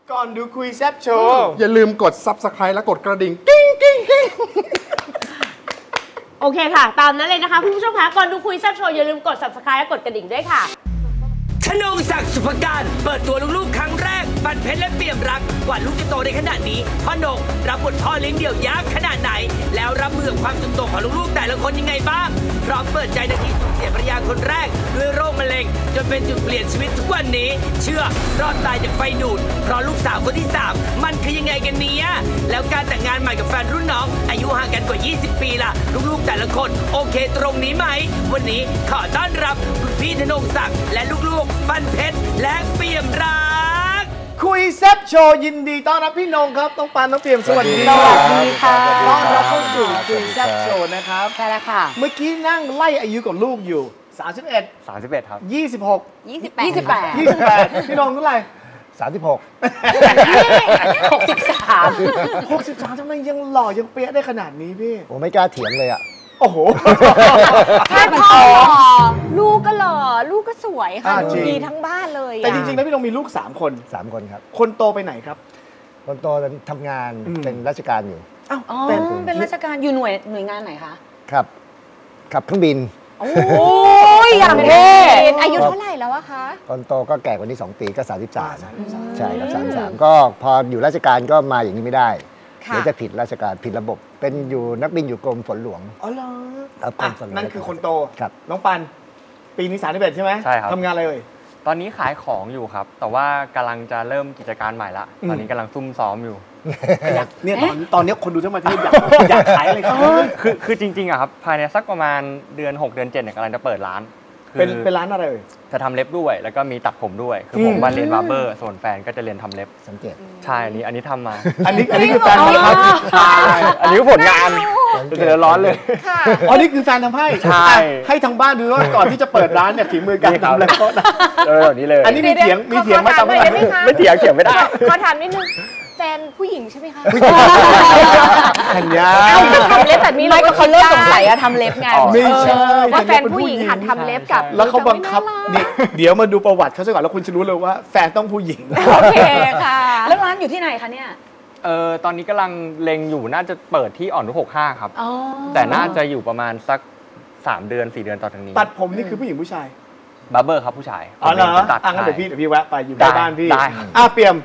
ก่อนดูคุยแซ่บโชว์อย่าลืมกด Subscribe และกดกระดิ่งกิ้งกิ้งกิ้งโอเคค่ะตามนั้นเลยนะคะคุณผู้ชมคะก่อนดูคุยแซ่บโชว์อย่าลืมกด Subscribe และกดกระดิ่งด้วยค่ะธนงศักดิ์สุภการเปิดตัวลูกๆครั้งแรกปันเพชรและเปี่ยมรักกว่าลูกจะโตได้ขนาดนี้พ่อนงรับบทพ่อเลี้ยงเดี่ยวยากขนาดไหนแล้วรับมือกับความสุดโต่งของลูกๆแต่ละคนยังไงบ้างพร้อมเปิดใจนาทีสูญเสียภรรยาคนแรกด้วยโรคมะเร็งจนเป็นจุดเปลี่ยนชีวิตทุกวันนี้เชื่อรอดตายจากไฟดูดเพราะลูกสาวคนที่3มันคือยังไงกันเนี่ยแล้วการแต่งงานใหม่กับแฟนรุ่นน้องอายุห่างกันกว่า20 ปีล่ะลูกๆแต่ละคนโอเคตรงนี้ไหมวันนี้ขอต้อนรับคุณพี่ธนงศักดิ์และลูกๆปันเพชรและเปี่ยมรักคุยแซ่บโชว์ยินดีต้อนรับพี่นงครับต้องปานต้องเปี่ยมสวัสดีสวัสดีค่ะต้อนรับเข้าสู่คุยแซ่บโชว์นะครับใช่แล้วค่ะเมื่อกี้นั่งไล่อายุกับลูกอยู่31 ครับ 26 28 28พี่นงเท่าไหร่63ทำไมยังหล่อยังเป๊ะได้ขนาดนี้พี่ผมไม่กล้าเถียงเลยอ่ะโอ้โหแค่พ่อลูกก็หล่อลูกก็สวยค่ะดูดีทั้งบ้านเลยแต่จริงๆแล้วพี่นงมีลูก3 คน 3 คนครับคนโตไปไหนครับคนโตทำงานเป็นราชการอยู่อ๋อเป็นราชการอยู่หน่วยงานไหนคะครับขับเครื่องบินโอ้ยอย่างเท่อายุเท่าไหร่แล้วอะคะคนโตก็แก่กว่านี้2 ปีก็33ใช่ครับ33ก็พออยู่ราชการก็มาอย่างนี้ไม่ได้เดี๋ยวจะผิดราชการผิดระบบเป็นอยู่นักบินอยู่กรมฝนหลวงอ๋อเหรอนั่นคือคนโตครับน้องปันปีนี้31ใช่ไหมใช่ครับทำงานอะไรเอ่ยตอนนี้ขายของอยู่ครับแต่ว่ากำลังจะเริ่มกิจการใหม่ละตอนนี้กำลังซุ่มซ้อมอยู่เนี่ยตอนนี้คนดูทั้งประเทศอยากขายอะไรครับคือจริงๆอะครับภายในสักประมาณเดือน6 เดือน 7เนี่ยกำลังจะเปิดร้านเป็นร้านอะไรเอ่ยจะทำเล็บด้วยแล้วก็มีตัดผมด้วยคือผมมาเรียนบาร์เบอร์ส่วนแฟนก็จะเรียนทำเล็บสังเกตใช่อันนี้ทำมาอันนี้คือแฟนครับใช่อันนี้คือผลงานเดือดร้อนเลยอ๋อนี่คือแฟนทำให้ใช่ให้ทางบ้านดูว่าก่อนที่จะเปิดร้านเนี่ยฝีมือการทำเล็บก็แบบนี้เลยอันนี้มีเถียงไม่ทำไม่เถียงไม่ได้ขอถามนิดนึงแฟนผู้หญิงใช่ไหมคะธัญญาทำเล็บแบบนี้เราก็เขาเริ่มสงสัยอะทำเล็บไงไม่ใช่ว่าแฟนผู้หญิงหัดทำเล็บกับแล้วเขาบังคับนี่เดี๋ยวมาดูประวัติเขาซะก่อนแล้วคุณจะรู้เลยว่าแฟนต้องผู้หญิงโอเคค่ะแล้วร้านอยู่ที่ไหนคะเนี่ยตอนนี้กำลังเล็งอยู่น่าจะเปิดที่อ่อนนุช65ครับแต่น่าจะอยู่ประมาณสัก3 เดือน 4 เดือนต่อจากนี้ตัดผมนี่คือผู้หญิงผู้ชายบาร์เบอร์ครับผู้ชายอ๋อเหรองั้นเดี๋ยวพี่แวะไปอยู่ใกล้บ้านพี่ได้เปี่ยม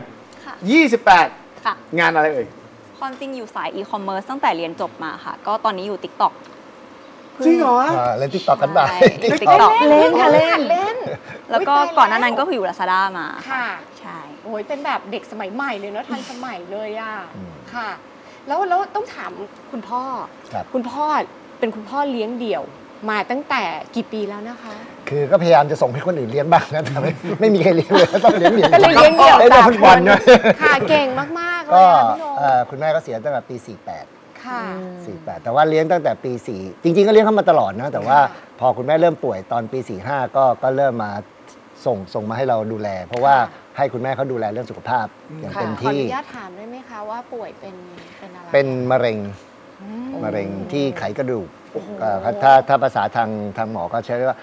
28งานอะไรเอ่ยความจริงอยู่สายอีคอมเมิร์ซตั้งแต่เรียนจบมาค่ะก็ตอนนี้อยู่ TikTok จริงเหรอเล่น TikTok กันบ้าง TikTok เล่นค่ะเล่นแล้วก็ก่อนหน้านั้นก็คืออยู่ Lazada มาค่ะใช่โอ้ยเป็นแบบเด็กสมัยใหม่เลยเนาะทันสมัยเลยอ่ะค่ะแล้วต้องถามคุณพ่อคุณพ่อเป็นคุณพ่อเลี้ยงเดี่ยวมาตั้งแต่กี่ปีแล้วนะคะคือก็พยายามจะส่งให้คนอื่นเลี้ยงบ้างนะแต่ไม่มีใครเลี้ยงเลยต้องเลี้ยงเดี่ยวก็เลยเลี้ยงเดี่ยวได้ทุกวันเลยค่ะเก่งมากๆเลยก็คุณแม่ก็เสียตั้งแต่ปี48 ค่ะ 48แต่ว่าเลี้ยงตั้งแต่ปี4จริงๆก็เลี้ยงเขามาตลอดนะแต่ว่าพอคุณแม่เริ่มป่วยตอนปี45ก็เริ่มมาส่งมาให้เราดูแลเพราะว่าให้คุณแม่เขาดูแลเรื่องสุขภาพอย่างเต็มที่ขออนุญาตถามได้ไหมคะว่าป่วยเป็นอะไรเป็นมะเร็งที่ไขกระดูกถ้าภาษาทางหมอก็ใช้ว่า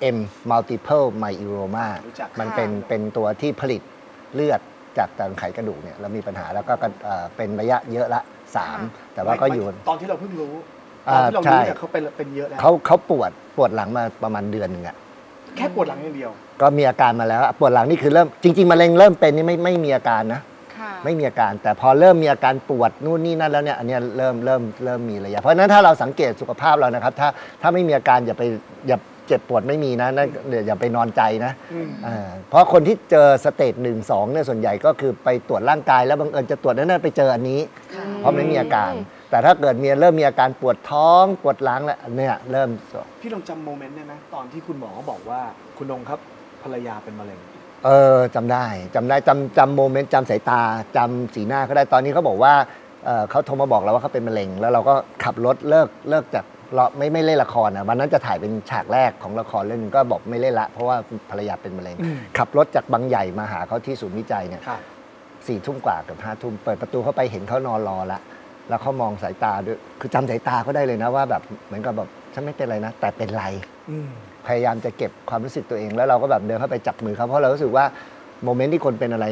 multiple myeloma มันเป็นตัวที่ผลิตเลือดจากทางไขกระดูกเนี่ยเรามีปัญหาแล้วก็เป็นระยะเยอะละ3แต่ว่าก็อยู่ตอนที่เราเพิ่งรู้ตอนที่เรารู้เนี่ยเขาเป็นเยอะแล้วเขาปวดหลังมาประมาณเดือนนึงอะแค่ปวดหลังอย่างเดียวก็มีอาการมาแล้วปวดหลังนี่คือเริ่มจริงๆมะเร็งเริ่มเป็นนี่ไม่มีอาการนะไม่มีอาการแต่พอเริ่มมีอาการปวดนู่นนี่นั่นแล้วเนี่ยอันนี้เริ่มมีระยะเพราะฉะนั้นถ้าเราสังเกตสุขภาพเรานะครับถ้าไม่มีอาการอย่าเจ็บปวดไม่มีนะอย่าไปนอนใจนะเพราะคนที่เจอสเตจ1 2เนี่ยส่วนใหญ่ก็คือไปตรวจร่างกายแล้วบังเอิญจะตรวจนั้นไปเจออันนี้เพราะไม่มีอาการแต่ถ้าเกิดเริ่มมีอาการปวดท้องปวดหลังแล้วเนี่ยเริ่มพี่ลองจำโมเมนต์ได้ไหมตอนที่คุณหมอบอกว่าคุณนงครับภรรยาเป็นมะเร็งจำได้จำโมเมนต์จำสายตาจำสีหน้าเขาได้ตอนนี้เขาบอกว่าเขาโทรมาบอกเราว่าเขาเป็นมะเร็งแล้วเราก็ขับรถเลิกจากเราไม่เล่นละครวันนั้นจะถ่ายเป็นฉากแรกของละครเรื่องนึงก็บอกไม่เล่นละเพราะว่าภรรยาเป็นมะเร็งขับรถจากบางใหญ่มาหาเขาที่ศูนย์วิจัยเนี่ย4 ทุ่มกว่าเกือบ5 ทุ่มเปิดประตูเข้าไปเห็นเขานอนรอละแล้วเขามองสายตาด้วยคือจำสายตาเขาได้เลยนะว่าแบบเหมือนกับแบบฉันไม่เป็นไรนะแต่เป็นไรพยายามจะเก็บความรู้สึกตัวเองแล้วเราก็แบบเดินเข้าไปจับมือเขาเพราะเรารู้สึกว่าโมเมนต์ที่คนเป็นอะไร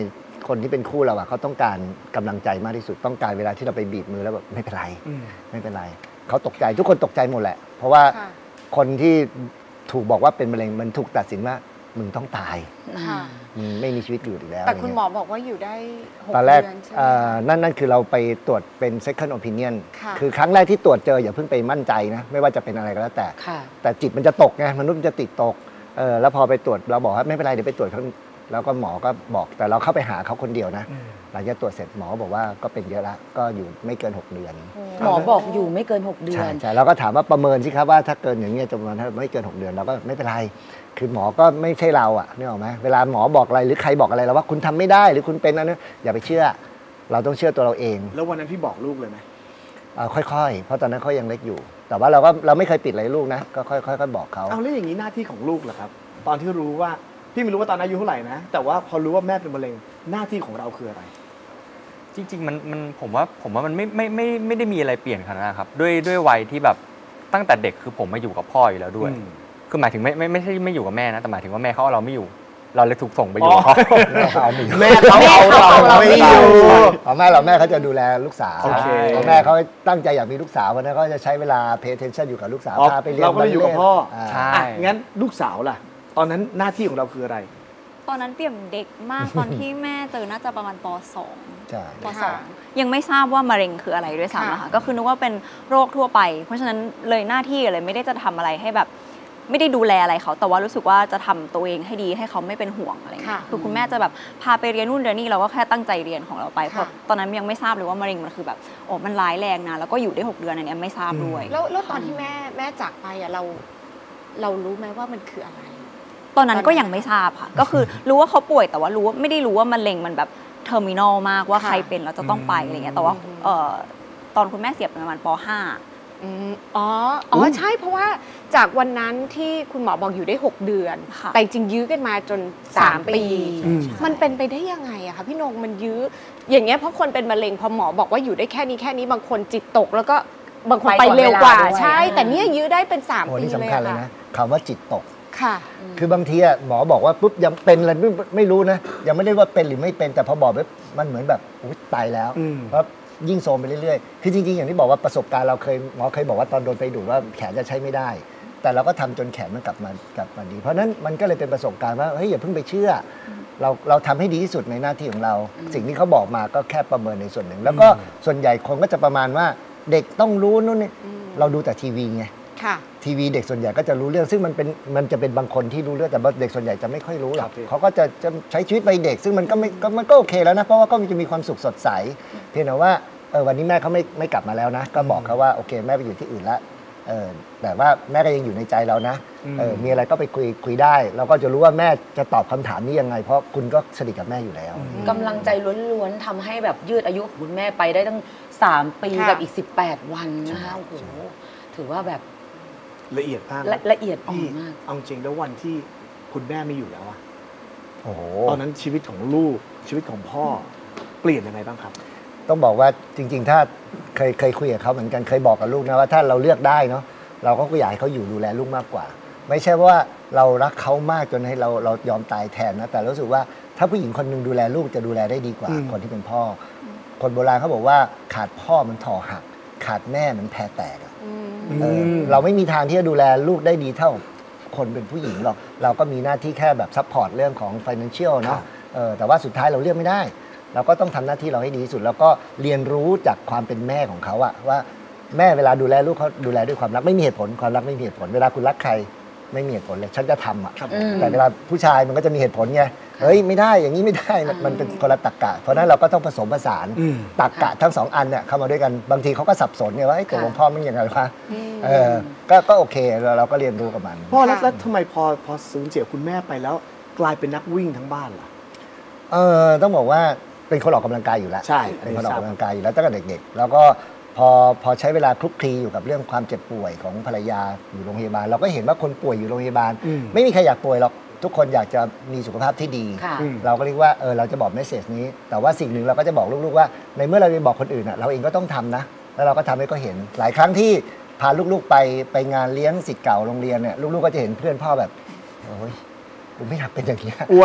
คนที่เป็นคู่เราอะเขาต้องการกำลังใจมากที่สุดต้องการเวลาที่เราไปบีบมือแล้วแบบไม่เป็นไรไม่เป็นไรเขาตกใจทุกคนตกใจหมดแหละ เพราะว่าคนที่ถูกบอกว่าเป็นมะเร็งมันถูกตัดสินว่ามึงต้องตายมึงไม่มีชีวิตอยู่อีกแล้วแต่คุณหมอบอกว่าอยู่ได้6 ตอนแรกเดือนใช่ไหมนั่นคือเราไปตรวจเป็น second opinion คือครั้งแรกที่ตรวจเจออย่าเพิ่งไปมั่นใจนะไม่ว่าจะเป็นอะไรก็แล้วแต่จิตมันจะตกไงมนุษย์มันจะติดตกแล้วพอไปตรวจเราบอกว่าไม่เป็นไรเดี๋ยวไปตรวจแล้วก็หมอก็บอกแต่เราเข้าไปหาเขาคนเดียวนะหลังจากตรวจเสร็จหมอบอกว่าก็เป็นเยอะละก็อยู่ไม่เกิน6 เดือนหมอบอกอยู่ไม่เกิน6 เดือนใช่เราก็ถามว่าประเมินสิครับว่าถ้าเกินอย่างเงี้ยจะประมาณถ้าไม่เกิน6 เดือนเราก็ไม่เป็นไรคือหมอก็ไม่ใช่เราอ่ะนึกออกไหมเวลาหมอบอกอะไรหรือใครบอกอะไรเราว่าคุณทำไม่ได้หรือคุณเป็นอันนี้อย่าไปเชื่อเราต้องเชื่อตัวเราเองแล้ววันนั้นพี่บอกลูกเลยไหมค่อยๆเพราะตอนนั้นเขายังเล็กอยู่แต่ว่าเราไม่เคยปิดอะไรลูกนะก็ค่อยๆบอกเขาเอาแล้วอย่างนี้หน้าที่ของลูกล่ะครับตอนที่รู้ว่าพี่ไม่รู้ว่าตอนอายุเท่าไหร่นะแต่ว่าพอรู้ว่าแม่เป็นมะเร็งหน้าที่ของเราคืออะไรจริงๆมันผมว่ามันไม่ได้มีอะไรเปลี่ยนขนาดนั้นครับด้วยวัยที่แบบตั้งแต่เด็กคือผมมาอยู่กับพ่ออยู่แล้วด้วยคือหมายถึงไม่ใช่ไม่อยู่กับแม่นะแต่หมายถึงว่าแม่เขาเอาเราไม่อยู่เราเลยถูกส่งไปอยู่กับเขาแม่เขาเอาเราไม่อยู่แม่เขาจะดูแลลูกสาวแม่เขาตั้งใจอยากมีลูกสาวเพราะนั้นเขาจะใช้เวลา pay attention อยู่กับลูกสาวพาไปเรียนเราก็เลยอยู่กับพ่อใช่งั้นลูกสาวล่ะตอนนั้นหน้าที่ของเราคืออะไรตอนนั้นเปี่ยมเด็กมากตอนที่แม่เจอน่าจะประมาณป .2 ใช่ป .2 ยังไม่ทราบว่ามะเร็งคืออะไรด้วยซ้ำนะคะก็คือนึกว่าเป็นโรคทั่วไปเพราะฉะนั้นเลยหน้าที่เลยไม่ได้จะทำอะไรให้แบบไม่ได้ดูแลอะไรเขาแต่ว่ารู้สึกว่าจะทำตัวเองให้ดีให้เขาไม่เป็นห่วงอะไรเงี้ยคือคุณแม่จะแบบพาไปเรียนนู่นเรียนนี่เราก็แค่ตั้งใจเรียนของเราไปเพราะตอนนั้นยังไม่ทราบเลยว่ามะเร็งมันคือแบบโอ้มันร้ายแรงนะแล้วก็อยู่ได้6 เดือนอันนี้ไม่ทราบด้วยแล้วตอนที่แม่จากไปอ่ะเรารู้ไหมว่ามันคืออะไรตอนนั้นก็ยังไม่ทราบค่ะก็คือรู้ว่าเขาป่วยแต่ว่าไม่ได้รู้ว่ามะเร็งมันแบบเทอร์มินอลมากว่าใครเป็นแล้วจะต้องไปอะไรเงี้ยแต่ว่าตอนคุณแม่เสียประมาณป .5 ใช่เพราะว่าจากวันนั้นที่คุณหมอบอกอยู่ได้6 เดือนแต่จริงยื้อกันมาจน3 ปีมันเป็นไปได้ยังไงอะคะพี่นงมันยื้ออย่างเงี้ยเพราะคนเป็นมะเร็งพอหมอบอกว่าอยู่ได้แค่นี้บางคนจิตตกแล้วก็บางคนไปเร็วกว่าใช่แต่เนี่ยยื้อได้เป็น3 ปีเลยค่ะคำว่าจิตตกค่ะคือบางทีหมอบอกว่าปุ๊บยังเป็นอะไรไม่รู้นะยังไม่ได้ว่าเป็นหรือไม่เป็นแต่พอบอกปุ๊บมันเหมือนแบบตายแล้วเพราะยิ่งโซมไปเรื่อยๆคือจริงๆอย่างที่บอกว่าประสบการณ์เราหมอเคยบอกว่าตอนโดนไปดูดว่าแขนจะใช้ไม่ได้แต่เราก็ทำจนแขนมันกลับมาดีเพราะนั้นมันก็เลยเป็นประสบการณ์ว่าเฮ้ยอย่าเพิ่งไปเชื่อเราทำให้ดีที่สุดในหน้าที่ของเราสิ่งที่เขาบอกมาก็แค่ประเมินในส่วนหนึ่งแล้วก็ส่วนใหญ่คนก็จะประมาณว่าเด็กต้องรู้นู่นนี่เราดูแต่ทีวีไงทีวีเด็กส่วนใหญ่ก็จะรู้เรื่องซึ่งมันจะเป็นบางคนที่รู้เรื่องแต่เด็กส่วนใหญ่จะไม่ค่อยรู้หรอกเขาก็จะใช้ชีวิตวัยเด็กซึ่งมันก็โอเคแล้วนะเพราะว่าก็จะมีความสุขสดใสเพียงแต่ว่าวันนี้แม่เขาไม่กลับมาแล้วนะก็บอกเขาว่าโอเคแม่ไปอยู่ที่อื่นแล้วแต่ว่าแม่ก็ยังอยู่ในใจเรานะมีอะไรก็ไปคุยได้เราก็จะรู้ว่าแม่จะตอบคำถามนี้ยังไงเพราะคุณก็สนิทกับแม่อยู่แล้วกำลังใจล้วนๆทำให้แบบยืดอายุของคุณแม่ไปได้ตั้ง3 ปีกับอีก18 วันนะคะโอ้โหถือว่าแบบละเอียดมากละเอียดอ่อนมากเอาจริงแล้ววันที่คุณแม่ไม่อยู่แล้วอะตอนนั้นชีวิตของลูกชีวิตของพ่อเปลี่ยนยังไงบ้างครับต้องบอกว่าจริงๆถ้าเคยคุยกับเขาเหมือนกันเคยบอกกับลูกนะว่าถ้าเราเลือกได้เนาะเราก็อยากให้เขาอยู่ดูแลลูกมากกว่าไม่ใช่ว่าเรารักเขามากจนให้เรายอมตายแทนนะแต่รู้สึกว่าถ้าผู้หญิงคนนึงดูแลลูกจะดูแลได้ดีกว่าคนที่เป็นพ่อคนโบราณเขาบอกว่าขาดพ่อมันถ่อหักขาดแม่มันแพรแตกเราไม่มีทางที่จะดูแลลูกได้ดีเท่าคนเป็นผู้หญิงหรอกเราก็มีหน้าที่แค่แบบซัพพอร์ตเรื่องของ financial เนาะแต่ว่าสุดท้ายเราเลือกไม่ได้เราก็ต้องทำหน้าที่เราให้ดีที่สุดแล้วก็เรียนรู้จากความเป็นแม่ของเขาอะว่าแม่เวลาดูแลลูกเขาดูแลด้วยความรักไม่มีเหตุผลความรักไม่มีเหตุผลเวลาคุณรักใครไม่มีเหตุผลเลยฉันจะทำอะแต่เวลาผู้ชายมันก็จะมีเหตุผลไงเฮ้ยไม่ได้อย่างนี้ไม่ได้มันเป็นคนละตรรกะเพราะนั้นเราก็ต้องผสมผสานตรรกะทั้ง2 อันเนี่ยเข้ามาด้วยกันบางทีเขาก็สับสนไงว่าตัวของพ่อมันยังไงวะก็โอเคเราก็เรียนรู้กับมันพ่อแล้วทำไมพอสูญเสียคุณแม่ไปแล้วกลายเป็นนักวิ่งทั้งบ้านล่ะต้องบอกว่าเป็นคนออกกำลังกายอยู่แล้วใช่เป็นคนออกกำลังกายอยู่แล้วตั้งแต่เด็กๆแล้วก็พอใช้เวลาคลุกคลีอยู่กับเรื่องความเจ็บป่วยของภรรยาอยู่โรงพยาบาลเราก็เห็นว่าคนป่วยอยู่โรงพยาบาลไม่มีใครอยากป่วยหรอกทุกคนอยากจะมีสุขภาพที่ดีเราก็เรียกว่าเราจะบอกเมสเซจนี้แต่ว่าสิ่งหนึ่งเราก็จะบอกลูกๆว่าในเมื่อเราไปบอกคนอื่นเราเองก็ต้องทำนะแล้วเราก็ทำให้เขาเห็นหลายครั้งที่พาลูกๆไปงานเลี้ยงศิษย์เก่าโรงเรียนเนี่ยลูกๆก็จะเห็นเพื่อนพ่อแบบโอ้ยกูไม่อยากเป็นอย่างนี้อ้วน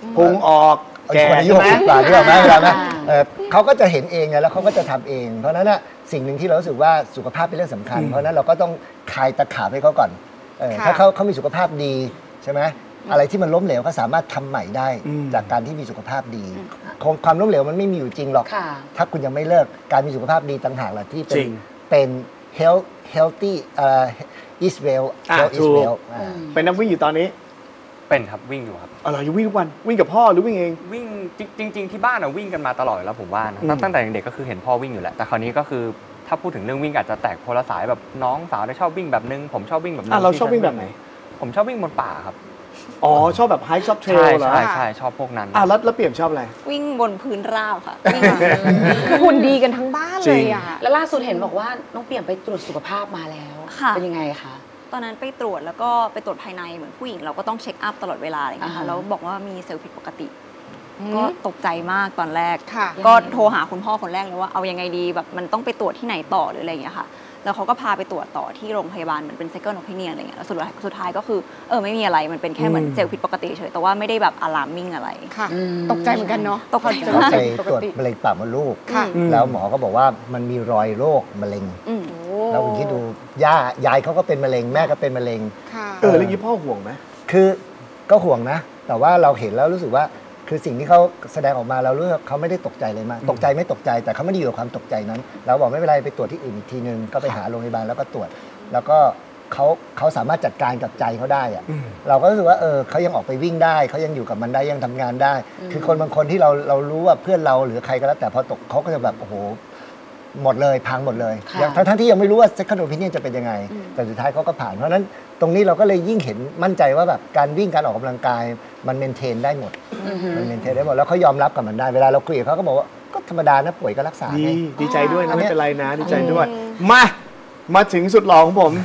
พุงออกแก่คนอายุใช่ไหม 60 กว่าที่บอกไหมเวลาไหมเขาก็จะเห็นเองไงแล้วเขาก็จะทำเอง เพราะฉะนั้นน่ะสิ่งหนึ่งที่เรารู้สึกว่าสุขภาพเป็นเรื่องสำคัญ เพราะฉะนั้นเราก็ต้องคลายตะขาบให้เขาก่อนถ้าเขามีสุขภาพดีใช่ไหมอะไรที่มันล้มเหลวก็สามารถทำใหม่ได้จากการที่มีสุขภาพดีความล้มเหลวมันไม่มีอยู่จริงหรอก ถ้าคุณยังไม่เลิกการมีสุขภาพดีต่างหากแหละที่เป็น healthy is well health is well เป็นนักวิ่งอยู่ตอนนี้เป็นครับวิ่งอยู่ครับอ๋อเหรออยู่วิ่งทุกวันวิ่งกับพ่อหรือวิ่งเองวิ่งจริง ๆที่บ้านอะวิ่งกันมาตลอดแล้วผมว่านะตั้งแต่เด็กๆก็คือเห็นพ่อวิ่งอยู่แหละแต่คราวนี้ก็คือถ้าพูดถึงเรื่องวิ่งอาจจะแตกคนละสายแบบน้องสาวได้ชอบวิ่งแบบนึงผมชอบวิ่งแบบนึงเราชอบวิ่งแบบไหนผมชอบวิ่งบนป่าครับอ๋อชอบแบบไฮค์ชอบเทรลเหรอใช่ชอบพวกนั้นแล้วเปลี่ยนชอบอะไรวิ่งบนพื้นราบค่ะวิ่งคือหุ่นดีกันทั้งบ้านเลยอ่ะแล้วล่าสุดเห็นบอกว่าน้องเปี่ยมไปตรวจสุขภาพมาแล้วค่ะเป็นยังไงคะตอนนั้นไปตรวจแล้วก็ไปตรวจภายในเหมือนผู้หญิงเราก็ต้องเช็คอัพตลอดเวลาอะไรอย่างเงี้ยค่ะแล้วบอกว่ามีเซลล์ผิดปกติ ก็ตกใจมากตอนแรกค่ะก็โทรหาคุณพ่อคนแรกเลยว่าเอายังไงดีแบบมันต้องไปตรวจที่ไหนต่อหรืออะไรอย่างเงี้ยค่ะแล้วเขาก็พาไปตรวจต่อที่โรงพยาบาลเหมือนเป็น second opinion อะไรเงี้ยแล้วสุดท้ายก็คือไม่มีอะไรมันเป็นแค่เหมือนเซลล์ผิดปกติเฉยแต่ว่าไม่ได้แบบ alarming อะไรค่ะ ตกใจเหมือนกันเนาะตกใจเขาไปตรวจมะเร็งปากมดลูกค่ะแล้วหมอก็บอกว่ามันมีรอยโรคมะเร็ง แล้วคุณคิดดูยายเขาก็เป็นมะเร็งแม่ก็เป็นมะเร็งค่ะแล้วอย่างนี้พ่อห่วงไหมคือก็ห่วงนะ แต่ว่าเราเห็นแล้วรู้สึกว่าคือสิ่งที่เขาแสดงออกมาเรารู้ว่าเขาไม่ได้ตกใจเลยมากตกใจไม่ตกใจแต่เขาไม่ได้อยู่กับความตกใจนั้นเราบอกไม่เป็นไรไปตรวจที่อื่นอีกทีนึงก็ไปหาโรงพยาบาลแล้วก็ตรวจ แล้วก็เขาสามารถจัดการกับใจเขาได้อะเราก็รู้สึกว่าเขายังออกไปวิ่งได้เขายังอยู่กับมันได้ยังทำงานได้ คือคนบางคนที่เรารู้ว่าเพื่อนเราหรือใครก็แล้วแต่พอตกเขาก็จะแบบโอ้โหหมดเลยพังหมดเลยทั้งที่ยังไม่รู้ว่า second opinion จะเป็นยังไงแต่สุดท้ายเขาก็ผ่านเพราะฉะนั้นตรงนี้เราก็เลยยิ่งเห็นมั่นใจว่าแบบการวิ่งการออกกำลังกายมันเมนเทนได้หมดมันเมนเทนได้หมดแล้วเขายอมรับกับมันได้เวลาเราคุยกับเขาก็บอกว่าก็ธรรมดานะป่วยก็รักษาไงดีใจด้วยนะไม่เป็นไรนะดีใจด้วยมาถึงสุดหล่อของผม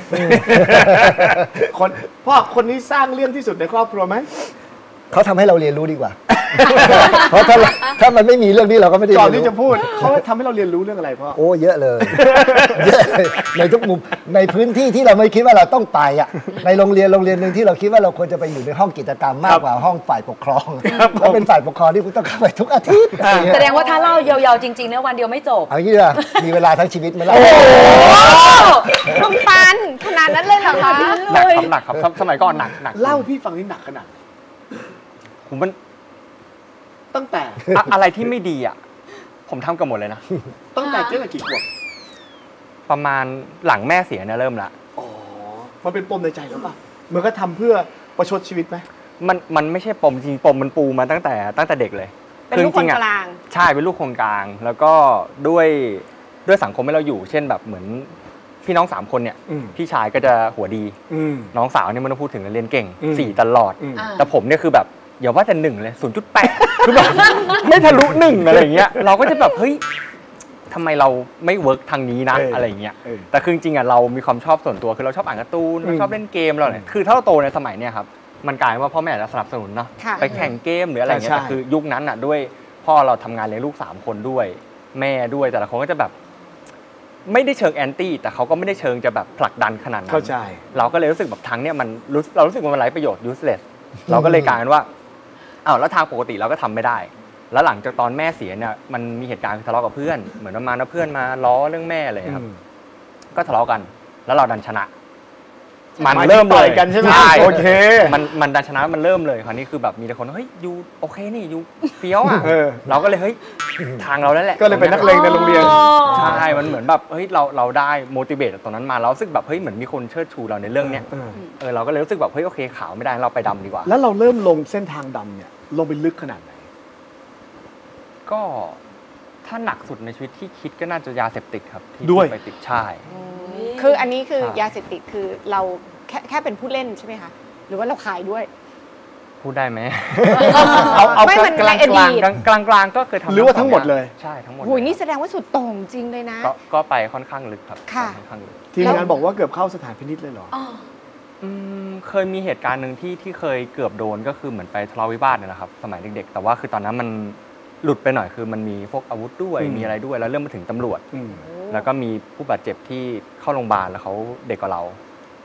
พ่อคนนี้สร้างเรื่องที่สุดในครอบครัวไหมเขาทำให้เราเรียนรู้ดีกว่า เพราะถ้ามันไม่มีเรื่องนี้เราก็ไม่ได้ก่อนที่จะพูดเขาทำให้เราเรียนรู้เรื่องอะไรพ่อโอ้เยอะเลย เยอะเลยในทุกมุมในพื้นที่ที่เราไม่คิดว่าเราต้องไปอ่ะในโรงเรียนหนึ่งที่เราคิดว่าเราควรจะไปอยู่ในห้องกิจกรรมมากกว่าห้องฝ่ายปกครองเพราะเป็นฝ่ายปกครองที่คุณต้องเข้าไปทุกอาทิตย์แสดงว่าถ้าเล่ายาวๆจริงๆเนี่ยวันเดียวไม่จบเอางี้ดีกว่ามีเวลาทั้งชีวิตไม่เล่าลุงปันขนาดนั้นเลยเหรอคะหนักครับสมัยก่อนหนักเล่าพี่ฟังนี่หนักขนาดผมมันตั้งแต่อะไรที่ไม่ดีอ่ะผมทำกันหมดเลยนะตั้งแต่กี่ขวบประมาณหลังแม่เสียเนี่ยเริ่มละอ๋อมันเป็นปมในใจแล้วป่ะเหมือนก็ทำเพื่อประชดชีวิตไหมมันไม่ใช่ปมจริงปมมันปูมาตั้งแต่เด็กเลยเป็นลูกคนกลางใช่เป็นลูกคนกลางแล้วก็ด้วยสังคมที่เราอยู่ เช่นแบบเหมือนพี่น้อง3คนเนี่ยพี่ชายก็จะหัวดีน้องสาวเนี่ยมันต้องพูดถึงเรียนเก่ง4ตลอดแต่ผมเนี่ยคือแบบอย่าว่าแต่1เลย 0.8 คือแบบไม่ทะลุ1อะไรอย่างเงี้ยเราก็จะแบบเฮ้ยทำไมเราไม่เวิร์กทางนี้นะอะไรอย่างเงี้ยแต่คือจริงๆอ่ะเรามีความชอบส่วนตัวคือเราชอบอ่านการ์ตูนเราชอบเล่นเกมเราเนี่ยคือถ้าเราโตในสมัยเนี่ยครับมันกลายว่าพ่อแม่จะสนับสนุนเนาะไปแข่งเกมหรืออะไรเงี้ยแต่คือยุคนั้นอ่ะด้วยพ่อเราทำงานเลี้ยงลูก3คนด้วยแม่ด้วยแต่ละคนก็จะแบบไม่ได้เชิงแอนตี้แต่เขาก็ไม่ได้เชิงจะแบบผลักดันขนาดนั้นเข้าใจเราก็เลยรู้สึกแบบทางเนี่ยเรารู้สึกว่ามันไร้ประโยชน์ useless เราก็เลยกลายเป็นว่าอ้าวแล้วทางปกติเราก็ทำไม่ได้แล้วหลังจากตอนแม่เสียเนี่ยมันมีเหตุการณ์ทะเลาะกับเพื่อนเหมือนประมาณว่าเพื่อนมาล้อเรื่องแม่เลยครับก็ทะเลาะกันแล้วเราดันชนะมันเริ่มเลยกันใช่ไหมโอเคมันดันชนะมันเริ่มเลยคราวนี้คือแบบมีแต่คนเฮ้ยยูโอเคนี่ยูเฟี้ยวอ่ะเราก็เลยเฮ้ยทางเราแล้วแหละก็เลยเป็นนักเลงในโรงเรียนใช่มันเหมือนแบบเฮ้ยเราได้ motivate ตรงนั้นมาเรารู้สึกแบบเฮ้ยเหมือนมีคนเชิดชูเราในเรื่องเนี้ยเราก็เลยรู้สึกแบบเฮ้ยโอเคขาวไม่ได้เราไปดำดีกว่าแล้วเราเริ่มลงเส้นทางดำเนี่ยลงไปลึกขนาดไหนก็ถ้าหนักสุดในชีวิตที่คิดก็น่าจะยาเสพติดครับที่ไปติดใช่คืออันนี้คือยาเสพติดคือเราแค่เป็นผู้เล่นใช่ไหมคะหรือว่าเราขายด้วยพูดได้ไหมเอากลางกลางก็เคยทำหรือว่าทั้งหมดเลยใช่ทั้งหมดโอ้ยนี่แสดงว่าสุดโต่งจริงเลยนะก็ไปค่อนข้างลึกครับค่อนข้างลึกทีมงานบอกว่าเกือบเข้าสถานพินิจเลยเหรอเคยมีเหตุการณ์หนึ่งที่เคยเกือบโดนก็คือเหมือนไปทะเลาะวิวาทเนี่ยนะครับสมัยเด็กๆแต่ว่าคือตอนนั้นมันหลุดไปหน่อยคือมันมีพวกอาวุธด้วยมีอะไรด้วยแล้วเริ่มมาถึงตำรวจแล้วก็มีผู้บาดเจ็บที่เข้าโรงพยาบาลแล้วเขาเด็กกว่าเรา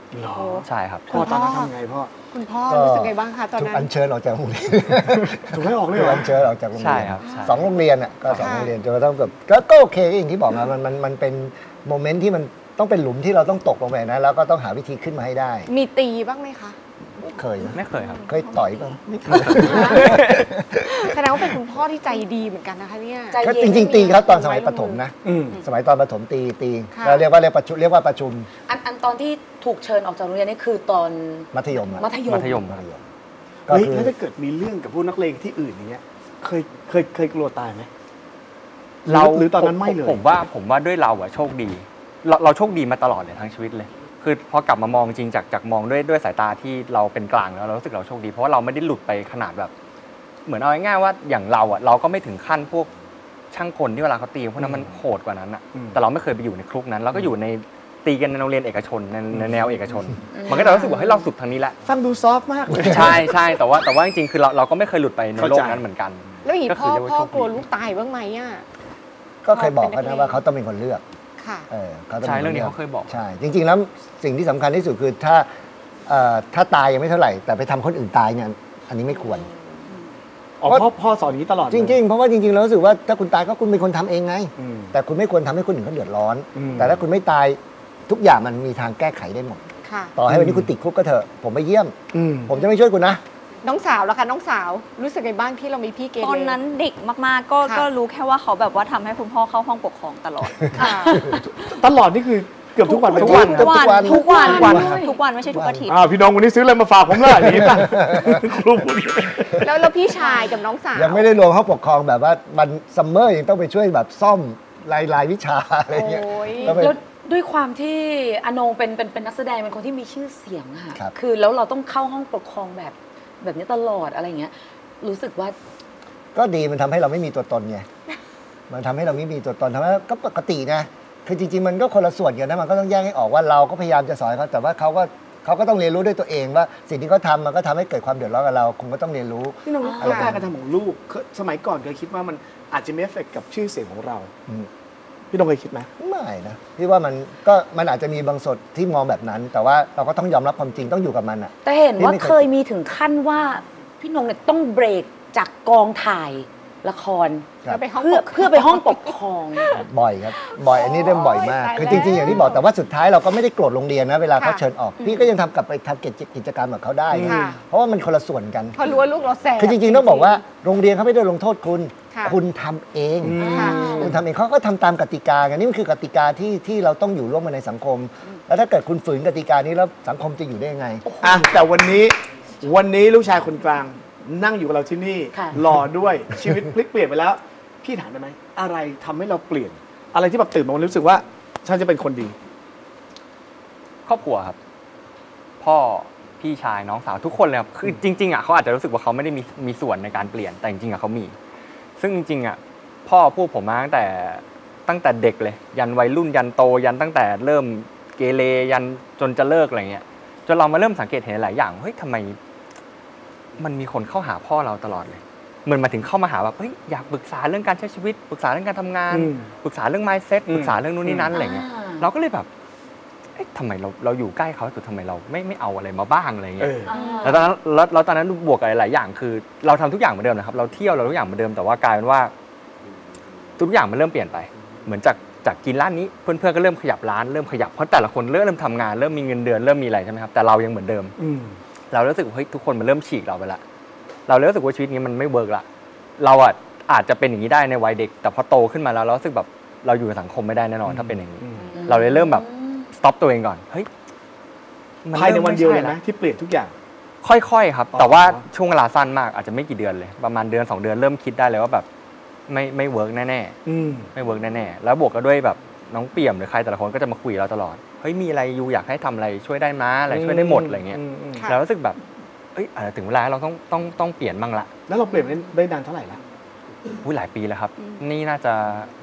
หรอใช่ครับพ่อตอนนั้นทำไงพ่อคุณพ่อก็รู้สึกไงบ้างคะตอนถูกนั้อันญเชิญออกจากโรงเรียนถูกให้ออกเลยถูเหรอกอัญเชิญออกจากโรงใช่เรียนครับใช่สองโรงเรียนอ่ะก็สองโรงเรียนจนกระทั่งแบบก็โอเคอย่างที่บอกนะมันเป็นโมเมนต์ที่มันต้องเป็นหลุมที่เราต้องตกลงไปนะแล้วก็ต้องหาวิธีขึ้นมาให้ได้มีตีบ้างไหมคะไม่เคยนะไม่เคยครับเคยต่อยบ้างไม่เคยแสดงว่าเป็นคุณพ่อที่ใจดีเหมือนกันนะคะเนี่ยใจก็จริงๆตีครับตอนสมัยประถมนะอืมสมัยตอนประถมตีค่ะเราเรียกว่าประชุมอันตอนที่ถูกเชิญออกจากโรงเรียนนี่คือตอนมัธยมอะมัธยมมัธยมก็เฮ้ยคือแล้วถ้าเกิดมีเรื่องกับพวกนักเลงที่อื่นอย่างเงี้ยเคยกลัวตายไหมหรือตอนนั้นไม่เลยผมว่าด้วยเราอะโชคดี เราโชคดีมาตลอดเลยทั้งชีวิตเลย คือพอกลับมามองจริงจากมองด้วยสายตาที่เราเป็นกลางแล้วเรารู้สึกเราโชคดีเพราะว่าเราไม่ได้หลุดไปขนาดแบบ เหมือนเอาง่ายๆว่าอย่างเราอะเราก็ไม่ถึงขั้นพวกช่างกลที่เวลาเขาตีพวกนั้นมันโหดกว่านั้นอะแต่เราไม่เคยไปอยู่ในคลุกนั้น เราก็อยู่ในตีกันในโรงเรียนเอกชนในแนวเอกชน มันก็จะรู้สึกว่าเฮ้ยเราสุดทางนี้ละฟังดูซอฟต์มากเลยใช่แต่ว่าจริงๆคือเราก็ไม่เคยหลุดไปในโลกนั้นเหมือนกันแล้วอย่างนี้ก็คืพ่อเรียกว่าพ่อโชคดีกลัวลูกตายบ้างไหมอ่ะก็เคยบอกกันนะว่าเขาต้องเป็นคนเลือกค่ะเขาต้องใช่ป็เรื่องนี้ลืกเขาเคยบอกใช่ จริง ๆ แล้วสิ่งที่สำคัญที่สุดคือถ้าตายยังไม่เท่าไหร่ แต่ไปทำคนอื่นตายเนี่ยอันนี้ไม่ควรอ๋อพ่อสอนอย่างนี้ตลอดเลยจริง ๆ เพราะว่าจริงๆเรารู้สึกว่าถ้าคุณตายก็คุณเป็นคนทำเองไงอืมแต่คุณไม่ควรทำให้คนอื่นเขาเดือดร้อนอืมแต่ถ้าคุณไม่ตายทุกอย่างมันมีทางแก้ไขได้หมดค่ะต่อให้วันนี้คุณติดคุกก็เถอะผมไปเยี่ยมอืมผมจะไม่ช่วยคุณนะน้องสาวแล้วค่ะน้องสาวรู้สึกไงบ้างที่เรามีพี่เกเรตอนนั้นเด็กมากๆค่ะก็รู้แค่ว่าเขาแบบว่าทำให้คุณพ่อเข้าห้องปกครองตลอดค่ะตลอดนี่คือเกือบทุกวันเลยทุกวันทุกวันทุกวันทุกวันไม่ใช่ทุกอาทิตย์พี่น้องวันนี้ซื้ออะไรมาฝากผมล่ะอย่างนี้ป่ะครูพูดอย่างนี้แล้วพี่ชายกับน้องสาวยังไม่ได้รวมห้องปกครองแบบว่ามันซัมเมอร์ยังต้องไปช่วยแบบซ่อมรายวิชาอะไรเงี้ยโอ้ยแล้วไปแล้วด้วยความที่อนงเป็นนักแสดงเป็นคนที่มีชื่อเสียงอะค่ะครับคือแล้วเราต้องเข้าห้องปกครองแบบนี้ตลอดอะไรอย่างเงี้ยรู้สึกว่าก็ดีมันทำให้เราไม่มีตัวตนไง มันทำให้เราไม่มีตัวตนทำให้ก็ปกตินะ คือจริงๆมันก็คนละส่วนกันนะ มันก็ต้องแยกให้ออกว่าเราก็พยายามจะสอนเขาแต่ว่าเขาก็ต้องเรียนรู้ด้วยตัวเองว่าสิ่งที่เขาทำมันก็ทำให้เกิดความเดือดร้อนกับเราคงก็ต้องเรียนรู้พี่น้องแล้วการกระทำของลูกสมัยก่อนเคยคิดว่ามันอาจจะมีเอฟเฟกต์กับชื่อเสียงของเราอืมพี่น้องเคยคิดไหมไม่นะพี่ว่ามันอาจจะมีบางส่วนที่มองแบบนั้น แต่ว่าเราก็ต้องยอมรับความจริงต้องอยู่กับมันอ่ะแต่เห็นว่านี่ไม่เคยเคยมีถึงขั้นว่าพี่นงเนี่ยต้องเบรกจากกองถ่ายละครแล้วไปห้องเพื่อปกครองเพื่อไปห้องปกครองบ่อยครับบ่อยอันนี้เรื่องบ่อยมากโอ้ยคือตายจริงๆอย่างที่บอกแต่ว่าสุดท้ายเราก็ไม่ได้โกรธโรงเรียนนะเวลาเขาค่ะเชิญออก พี่ก็ยังทำกลับไปทำกิจกรรมกับเขาได้ค่ะเพราะว่ามันคนละส่วนกันพอรู้ว่าลูกเราแสบคือจริงๆต้องบอกว่าโรงเรียนเขาไม่ได้ลงโทษคุณค่ะคุณทำเองค่ะคุณทำเองเขาก็ทำตามกติกาไงนี่มันคือกติกาที่เราต้องอยู่ร่วมกันในสังคม แล้วถ้าเกิดคุณฝืนกติกานี้แล้วสังคมจะอยู่ได้ยังไงอ่ะแต่วันนี้ลูกชายคนกลางนั่งอยู่กับเราที่นี่ค่ะหล่อด้วยชีวิตพลิกเปลี่ยนไปแล้ว พี่ถามได้ไหมอะไรทำให้เราเปลี่ยน อะไรที่แบบตื่นมาวันนี้รู้สึกว่าฉันจะเป็นคนดีครอบครัวครับ พ่อพี่ชายน้องสาวทุกคนเลยครับคือจริงๆอ่ะเขาอาจจะรู้สึกว่าเขาไม่ได้มีส่วนในการเปลี่ยนแต่จริงๆอ่ะเขามี ซึ่งจริงๆอ่ะพ่อพูดผมมาตั้งแต่เด็กเลย ยันวัยรุ่นยันโตยันตั้งแต่เริ่มเกเรยันจนจะเลิกอะไรเงี้ยจนเรามาเริ่มสังเกตเห็นหลายอย่างเฮ้ยทำไมมันมีคนเข้าหาพ่อเราตลอดเลยเหมือนมาถึงเข้ามาหาแบบเฮ้ยอยากปรึกษาเรื่องการใช้ชีวิตปรึกษาเรื่องการทำงานอืมปรึกษาเรื่อง mindset อืมปรึกษาเรื่องนู้นนี่นั้นอะไรเงี้ยอ่าเราก็เลยแบบเอ๊ะทำไมเราอยู่ใกล้เขาแต่ทำไมเราไม่เอาอะไรมาบ้างอะไรเงี้ย แล้วตอนนั้นบวกกับหลายๆอย่างคือ เราทำทุกอย่างเหมือนเดิมนะครับเราเที่ยวเราทุกอย่างเหมือนเดิมแต่ว่ากลายเป็นว่าทุกอย่างมันเริ่มเปลี่ยนไป เหมือนจากกินร้านนี้เพื่อนๆก็เริ่มขยับร้านเริ่มขยับเพราะแต่ละคนเริ่มทำงานเริ่มมีเงินเดือนเริ่มมีอะไรใช่ไหมครับแต่เรายังเหมือนเดิมอืมเรารู้สึกว่าเฮ้ยทุกคนมันเริ่มฉีกเราไปละเราเลยรู้สึกว่าชีวิตนี้มันไม่เวิร์กละเราอาจจะเป็นอย่างนี้ได้ในวัยเด็ก แต่พอโตขึ้นมาแล้วเรารู้สึกแบบเราอยู่ในสังคมไม่ได้แน่นอนถ้าเป็นอย่างนี้ เราเลยเริ่มแบบ stop ตัวเองก่อนเฮ้ยมัภายในวันเดียวเลยริ่มนะไม่ใช่ที่เปลี่ยนทุกอย่างค่อยๆครับ แต่ว่าช่วงเวลาสั้นมากอาจจะไม่กี่เดือนเลยประมาณเดือน2 เดือนเริ่มคิดได้เลยว่าแบบไม่เวิร์กแน่ๆอืมไม่เวิร์กแน่ๆแล้วบวกก็ด้วยแบบน้องเปี่ยมหรือใครแต่ละคนก็จะมาคุยกับเราตลอดเฮ้ยมีอะไรยูอยากให้ทำอะไรช่วยได้มั้ยอะไรช่วยได้หมดอะไรเงี้ยค่ะเรารู้สึกแบบเอ้ยอาจจะถึงเวลาเราต้องเปลี่ยนบ้างละแล้วเราเปลี่ยนได้นานเท่าไหร่ละอุ้ยหลายปีแล้วครับ นี่น่าจะ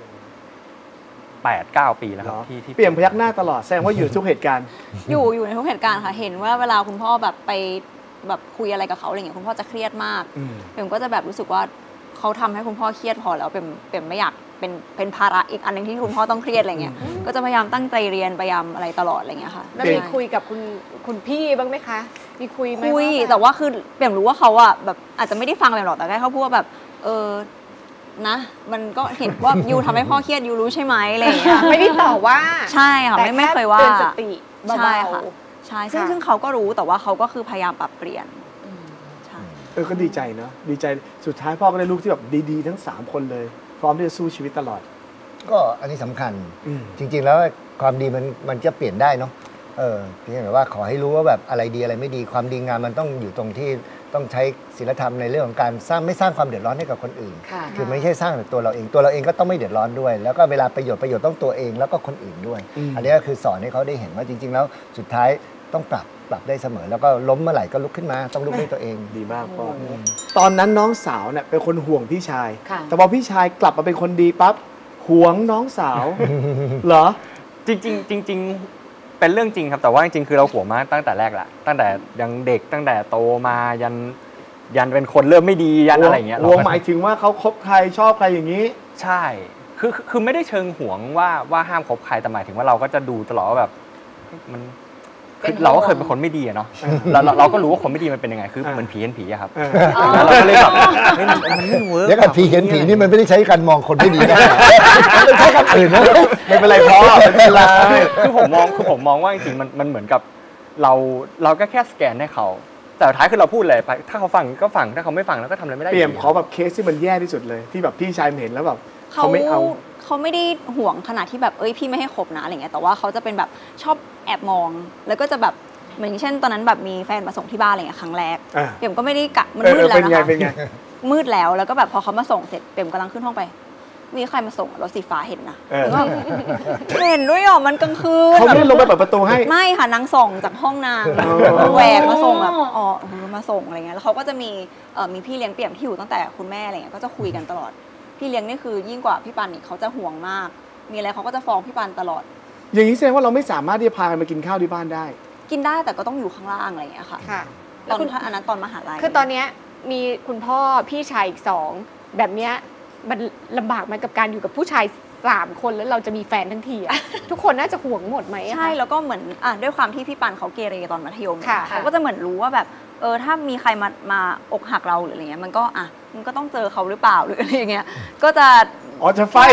8-9 ปีแล้วครับที่เปลี่ยนพยักหน้าตลอดแสดงว่าอยู่ทุกเหตุการณ์อยู่ในทุกเหตุการณ์ค่ะเห็นว่าเวลาคุณพ่อแบบไปแบบคุยอะไรกับเขาอะไรเงี้ยคุณพ่อจะเครียดมากอืมเปี่ยมก็จะแบบรู้สึกว่าขเขาทำให้คุณพ่อเครียดพอแล้วเป็นไม่อยากเป็นภาระอีกอันหนึงที่คุณพ่อต้องเครียดอะไรเงี้ยก็จะพยายามตั้งใจเรียนพยายามอะไรตลอดอะไรเงี้ยค่ะแล้วมีคุยกับคุณพี่บ้างไหมคะมีคุยไหมคุยว่าแต่ว่าคือเปี่ยมรู้ว่าเขาอะแบบอาจจะไม่ได้ฟังเปี่ยมหรอกแต่แค่เขาพูดว่าแบบนะมันก็เห็นว่ายูทำให้พ่อเครียดยูรู้ใช่ไหมอะไรอย่างเงี้ยไม่ได้ต่อว่าใช่ค่ะแต่ไม่เคยว่าเตือนสติเบาใช่ๆค่ะใช่ซึ่งค่ะซึ่งเขาก็รู้แต่ว่าเขาก็คือพยายามปรับเปลี่ยนใช่ก็ดีใจเนาะดีใจสุดท้ายพ่อก็ได้ลูกที่แบบดีๆทั้ง3 คนเลย พร้อมที่จะสู้ชีวิตตลอดก็อันนี้สำคัญอืมจริง ๆ แล้วความดีมันจะเปลี่ยนได้เนาะเพียงแต่ว่าขอให้รู้ว่าแบบอะไรดีอะไรไม่ดีความดีงามมันต้องอยู่ตรงที่ต้องใช้ศีลธรรมในเรื่องของการไม่สร้างความเดือดร้อนให้กับคนอื่นค่ะคือไม่ใช่สร้างแต่ตัวเราเองก็ต้องไม่เดือดร้อนด้วย แล้วก็เวลาประโยชน์ต้องตัวเองแล้วก็คนอื่นด้วย อันนี้ก็คือสอนให้เขาได้เห็นว่าจริง ๆ แล้วสุดท้ายต้องปรับได้เสมอ แล้วก็ล้มเมื่อไหร่ก็ลุกขึ้นมาต้องลุกด้วยตัวเองดีมากพ่ออตอนนั้นน้องสาวเนี่ยเป็นคนห่วงพี่ชายค่ะแต่พอพี่ชายกลับมาเป็นคนดีปั๊บห่วงน้องสาว เหรอจริงเป็นเรื่องจริงครับแต่ว่าจริงๆคือเราห่วงมาตั้งแต่แรกแหละตั้งแต่ยังเด็กตั้งแต่โตมายันเป็นคนเริ่มไม่ดียันอะไรอย่างเงี้ยห่วงหมายถึงว่าเขาคบใครชอบใครอย่างนี้ใช่คือไม่ได้เชิงห่วงว่าห้ามคบใครแต่หมายถึงว่าเราก็จะดูตลอดว่าแบบมันคือเราก็เคยเป็นคนไม่ดีอะเนาะเราก็รู้ว่าคนไม่ดีมันเป็นยังไงคือเหมือนผีเห็นผีอะครับแล้วเราก็เลยแบบเฮ้ยมันไม่เวิร์กแล้วกับผีเห็นผีนี่มันไม่ได้ใช้การมองคนไม่ดีนะมันเป็นใช้คำอื่นนะไม่เป็นไรพ่อไม่เป็นไรคือผมมองว่าจริงๆมันเหมือนกับเราก็แค่สแกนให้เขาแต่ท้ายคือเราพูดอะไรไปถ้าเขาฟังก็ฟังถ้าเขาไม่ฟังแล้วก็ทำอะไรไม่ได้เปลี่ยนขอแบบเคสที่มันแย่ที่สุดเลย ที่แบบพี่ชายเห็นแล้วแบบเขาไม่เอาเขาไม่ได้ห่วงขนาดที่แบบพี่ไม่ให้คบนะอะไรเงี้ยแต่ว่าเขาจะเป็นแบบชอบแอบมองแล้วก็จะแบบเหมือนเช่นตอนนั้นแบบมีแฟนมาส่งที่บ้านอะไรเงี้ยครั้งแรกอ่าเปี่ยมก็ไม่ได้กะมันมืดแล้วเป็นไงนะคะเป็นไงมืดแล้วแล้วก็แบบพอเขามาส่งเสร็จเปี่ยมกำลังขึ้นห้องไปมีใครมาส่งรถสีฟ้าเห็นนะ แล้วก็เห็นด้วยเหรอมันกลางคืนเขาไม่ได้ลงไปเปิดประตูให้ไม่ค่ะนางส่งจากห้องนางแหวกมาส่งแบบมาส่งอะไรเงี้ยแล้วเขาก็จะมีพี่เลี้ยงเปี่ยมที่อยู่ตั้งแต่คุณแม่อะไรเงี้ยก็จะคุยกันตลอดพี่เลี้ยงนี่คือยิ่งกว่าพี่ปันอีกเขาจะห่วงมากมีอะไรเขาก็จะฟ้องพี่ปันตลอดอย่างนี้แสดงว่าเราไม่สามารถที่จะพากันมากินข้าวที่บ้านได้กินได้แต่ก็ต้องอยู่ข้างล่างอะไรเงี้ยค่ะค่ะตอนอันนั้นตอนมหาลัยคือตอนเนี้ยมีคุณพ่อพี่ชายอีก2แบบเนี้ยมันลำบากไหมกับการอยู่กับผู้ชาย3 คนแล้วเราจะมีแฟนทั้งทีอะ ทุกคนน่าจะห่วงหมดไหมอะคะใช่แล้วก็เหมือนด้วยความที่พี่ปันเขาเกเรตอนมัธยมค่ะเขาก็จะเหมือนรู้ว่าแบบถ้ามีใครมาอกหักเราหรืออะไรเงี้ยมันก็ต้องเจอเขาหรือเปล่าหรืออะไรอย่างเงี้ยก็จะอ๋อจะไฟ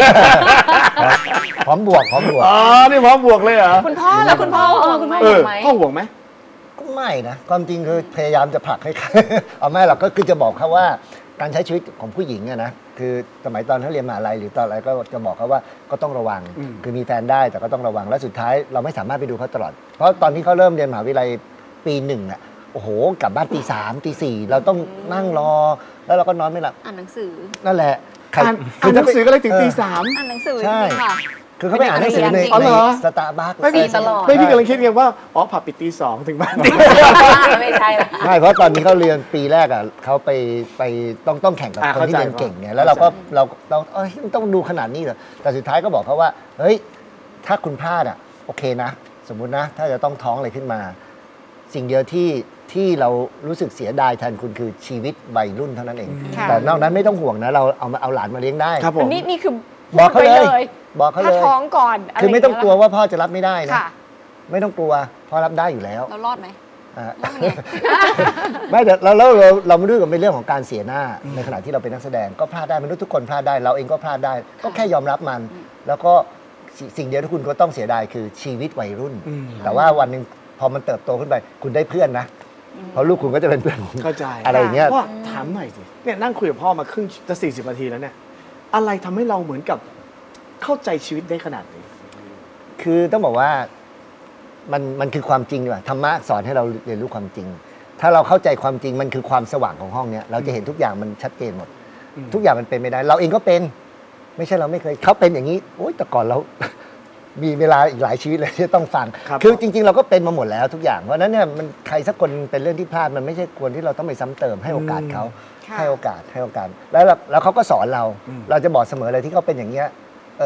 พร้อมบวกอ๋อ นี่พร้อมบวกเลยเหรอคุณพ่อแล้วคุณพ่อห่วงไหมพ่อห่วงไหมก็ไม่นะความจริงคือพยายามจะผลักให้ เอาไม่หรอกก็คือจะบอกเขาว่าการใช้ชีวิตของผู้หญิงอะนะคือสมัยตอนเขาเรียนมหาลัยหรือตอนอะไรก็จะบอกเขาว่าก็ต้องระวัง คือมีแฟนได้แต่ก็ต้องระวังและสุดท้ายเราไม่สามารถไปดูเขาตลอด เพราะตอนที่เขาเริ่มเรียนมหาวิทยาลัยปี1อะโอ้โหกลับบ้านตี 3ตี 4เราต้องนั่งรอแล้วเราก็นอนไม่หลับอ่านหนังสือนั่นแหละอ่านหนังสือก็เลยถึงตีอ่านหนังสือจใช่ริงๆค่ะคือเขาไปอ่านหนังสือในอ๋อเหรอสตาร์บัคไม่พี่ตลอดไม่พี่กำลังคิดไงว่าอ๋อผับปิดตี 2ถึงบ้านตีไม่ใช่ละไม่เพราะตอนนี้เขาเรียนปีแรกอ่ะเขาไปต้องแข่งกับคนที่เรียนเก่งไงแล้วเราต้องดูขนาดนี้เหรอแต่สุดท้ายก็บอกเขาว่าเฮ้ยถ้าคุณพลาดอ่ะโอเคนะ สมมุตินะถ้าจะต้องท้องอะไรขึ้นมา สิ่งเดียวที่เรารู้สึกเสียดายแทนคุณคือชีวิตวัยรุ่นเท่านั้นเองค่ะแต่นอกนั้นไม่ต้องห่วงนะเราเอาหลานมาเลี้ยงได้ครับผมนี่คือบอกเขาเลยพูดไปบอกเขาถ้าเลยท้องก่อนะรคือไม่ต้องย่ากเยลัวว่าพ่อจะรับไม่ได้นะค่ะไม่ต้องกลัวพ่อรับได้อยู่แล้วเรารอดไหมอ่ะรอดไงไม่แต่เราไม่รู้กับเป็นเรื่องของการเสียหน้าในขณะที่เราเป็นนักแสดงก็พลาดได้มนุษย์ทุกคนพลาดได้เราเองก็พลาดได้ ก็แค่ยอมรับมัน แล้วก็สิ่งเดียวที่คุณก็ต้องเสียดายคือชีวิตวัยรุ่น แต่ว่าวันหนึ่งพอมันเติบโตขึ้นไป คุณได้เพื่อนนะเพราะลูกคุณก็จะเป็นเพื่อนคุณเข้าใจอะไรอย่างเงี้ยพ่อถามหน่อยสิเนี่ยนั่งคุยกับพ่อมาครึ่งจะ40 นาทีแล้วเนี่ยอะไรทำให้เราเหมือนกับเข้าใจชีวิตได้ขนาดนี้คือต้องบอกว่ามันคือความจริงดีกว่าธรรมะสอนให้เราเรียนรู้ความจริง ถ้าเราเข้าใจความจริงมันคือความสว่างของห้องเนี้ยเราจะเห็นทุกอย่างมันชัดเจนหมด ทุกอย่างมันเป็นไม่ได้ เราเองก็เป็น ไม่ใช่เราไม่เคยเขาเป็นอย่างนี้โอ๊ยแต่ก่อนเรา มีเวลาอีกหลายชีวิตเลยที่ต้องฟังครับคือจริง ๆ เราก็เป็นมาหมดแล้วทุกอย่างเพราะฉะนั้นเนี่ยมันใครสักคนเป็นเรื่องที่พลาดมันไม่ใช่ควรที่เราต้องไปซ้ำเติมให้โอกาสเขาค่ะให้โอกาสแล้วเขาก็สอนเรา เราจะบอกเสมอเลยที่เขาเป็นอย่างเงี้ย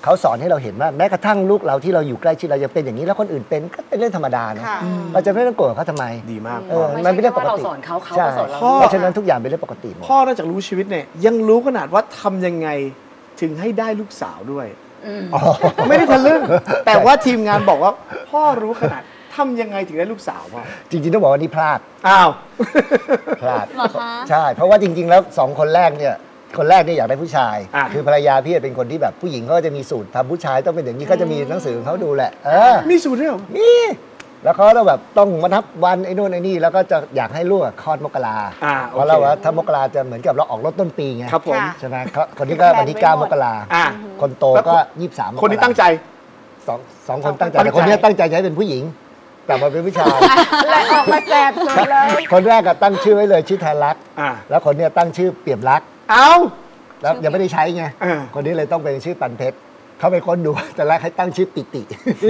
เขาสอนให้เราเห็นว่าแม้กระทั่งลูกเราที่เราอยู่ใกล้ชิดเรายังเป็นอย่างนี้แล้วคนอื่นเป็นก็เป็นเรื่องธรรมดาเนาะค่ะเราจะไม่ต้องโกรธเขาทำไมดีมากมันเป็นเรื่องปกเราติสอนเขาเขาใช่ก็สอนเราเพราะฉะนั้นทุกอย่างเป็นเรื่องปกติหมดพ่อนอกจากรู้ชีวิตเนี่ยยังรู้ขนาดว่าทำยังไงถึงให้ได้ลูกสาวด้วย ไม่ได้ทะลึ่งแต่ว่าทีมงานบอกว่าพ่อรู้ขนาดทำยังไงถึงได้ลูกสาวพ่อจริงๆต้องบอกว่านี่พลาดอ้าวพลาดเหรอคะใช่ เพราะว่าจริง ๆ แล้ว2 คนแรกเนี่ยอยากได้ผู้ชายอ่ะคือภรรยาพี่เป็นคนที่แบบผู้หญิงเขาก็จะมีสูตรทำผู้ชายต้องเป็นอย่างนี้ก็จะมีหนังสือของเขาดูแหละมีสูตรด้วยเหรอนี่แล้วเขาต้องแบบต้องมานับวันไอ้นู่นไอ้นี่แล้วก็จะอยากให้ลูกคลอดมกราโอเพราะเคเราว่าถ้ามกราจะเหมือนกับเราออกรถต้นปีไงครับผมค่ะใช่ไหมคนนี้ก็วันที่9 มกราอ่ะคนโตก็ 23 มกราคนนี้ตั้งใจสองคนตั้งใจตั้งใจแต่คนนี้ตั้งใจจะให้เป็นผู้หญิง แต่มาเป็นผู้ชายเลยออกมาแสบสุดเลยคนแรกก็ตั้งชื่อไว้เลยชื่อแทนรักอ่ะแล้วคนเนี้ยตั้งชื่อเปี่ยมรักเอ้าแล้วยังไม่ได้ใช้ไงอ่าคนนี้เลยต้องเป็นชื่อปันเพชรเขาไปค้นดู แต่แรกให้ตั้งชื่อปิติ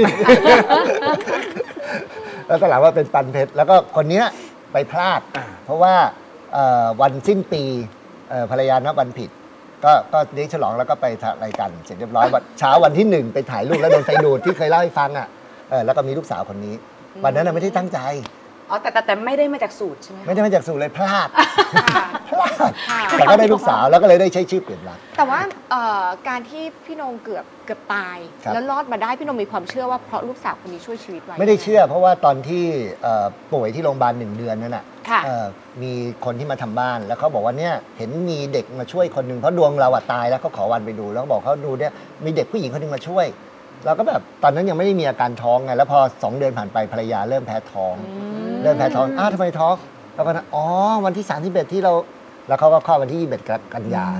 แล้วตอนหลังว่าเป็นปันเพชรแล้วก็คนเนี้ยไปพลาด เพราะว่าวันสิ้นปีภรรยานับวันผิด ก็เลี้ยงฉลองแล้วก็ไปถ่ายรายการเสร็จเรียบร้อยวันเช้าวันที่ 1 ไปถ่ายรูปแล้วโดนไฟดูดที่เคยเล่าให้ฟังอ่ะแล้วก็มีลูกสาวคนนี้ วันนั้นไม่ได้ตั้งใจอ๋อแต่ไม่ได้มาจากสูตรใช่ไหมไม่ได้มาจากสูตรเลยพลาด พลาดค่ะแต่ก็ได้ลูกสาวแล้วก็เลยได้ใช้ชื่อเปลี่ยนรักแต่ว่าการที่พี่นงเกือบตายครับแล้วรอดมาได้พี่นงมีความเชื่อว่าเพราะลูกสาวคนนี้ช่วยชีวิตไว้ไม่ได้เชื่อ เพราะว่าตอนที่ป่วยที่โรงพยาบาล1 เดือนนั่นน่ะค่ะมีคนที่มาทำบ้านแล้วเขาบอกว่าเนี่ยเห็นมีเด็กมาช่วยคนหนึ่งเพราะดวงเราตายแล้วเขาขอวันไปดูแล้วบอกเขาดูเนี่ยมีเด็กผู้หญิงคนหนึงมาช่วยเราก็แบบตอนนั้นยังไม่ได้มีอาการท้องไงแล้วพอ2 เดือนผ่านไปภรรยาเริ่มแพ้ท้องทำไมท้องแล้วก็อ๋อวันที่31ที่เราแล้วเขาก็คลอดวันที่21 กันยา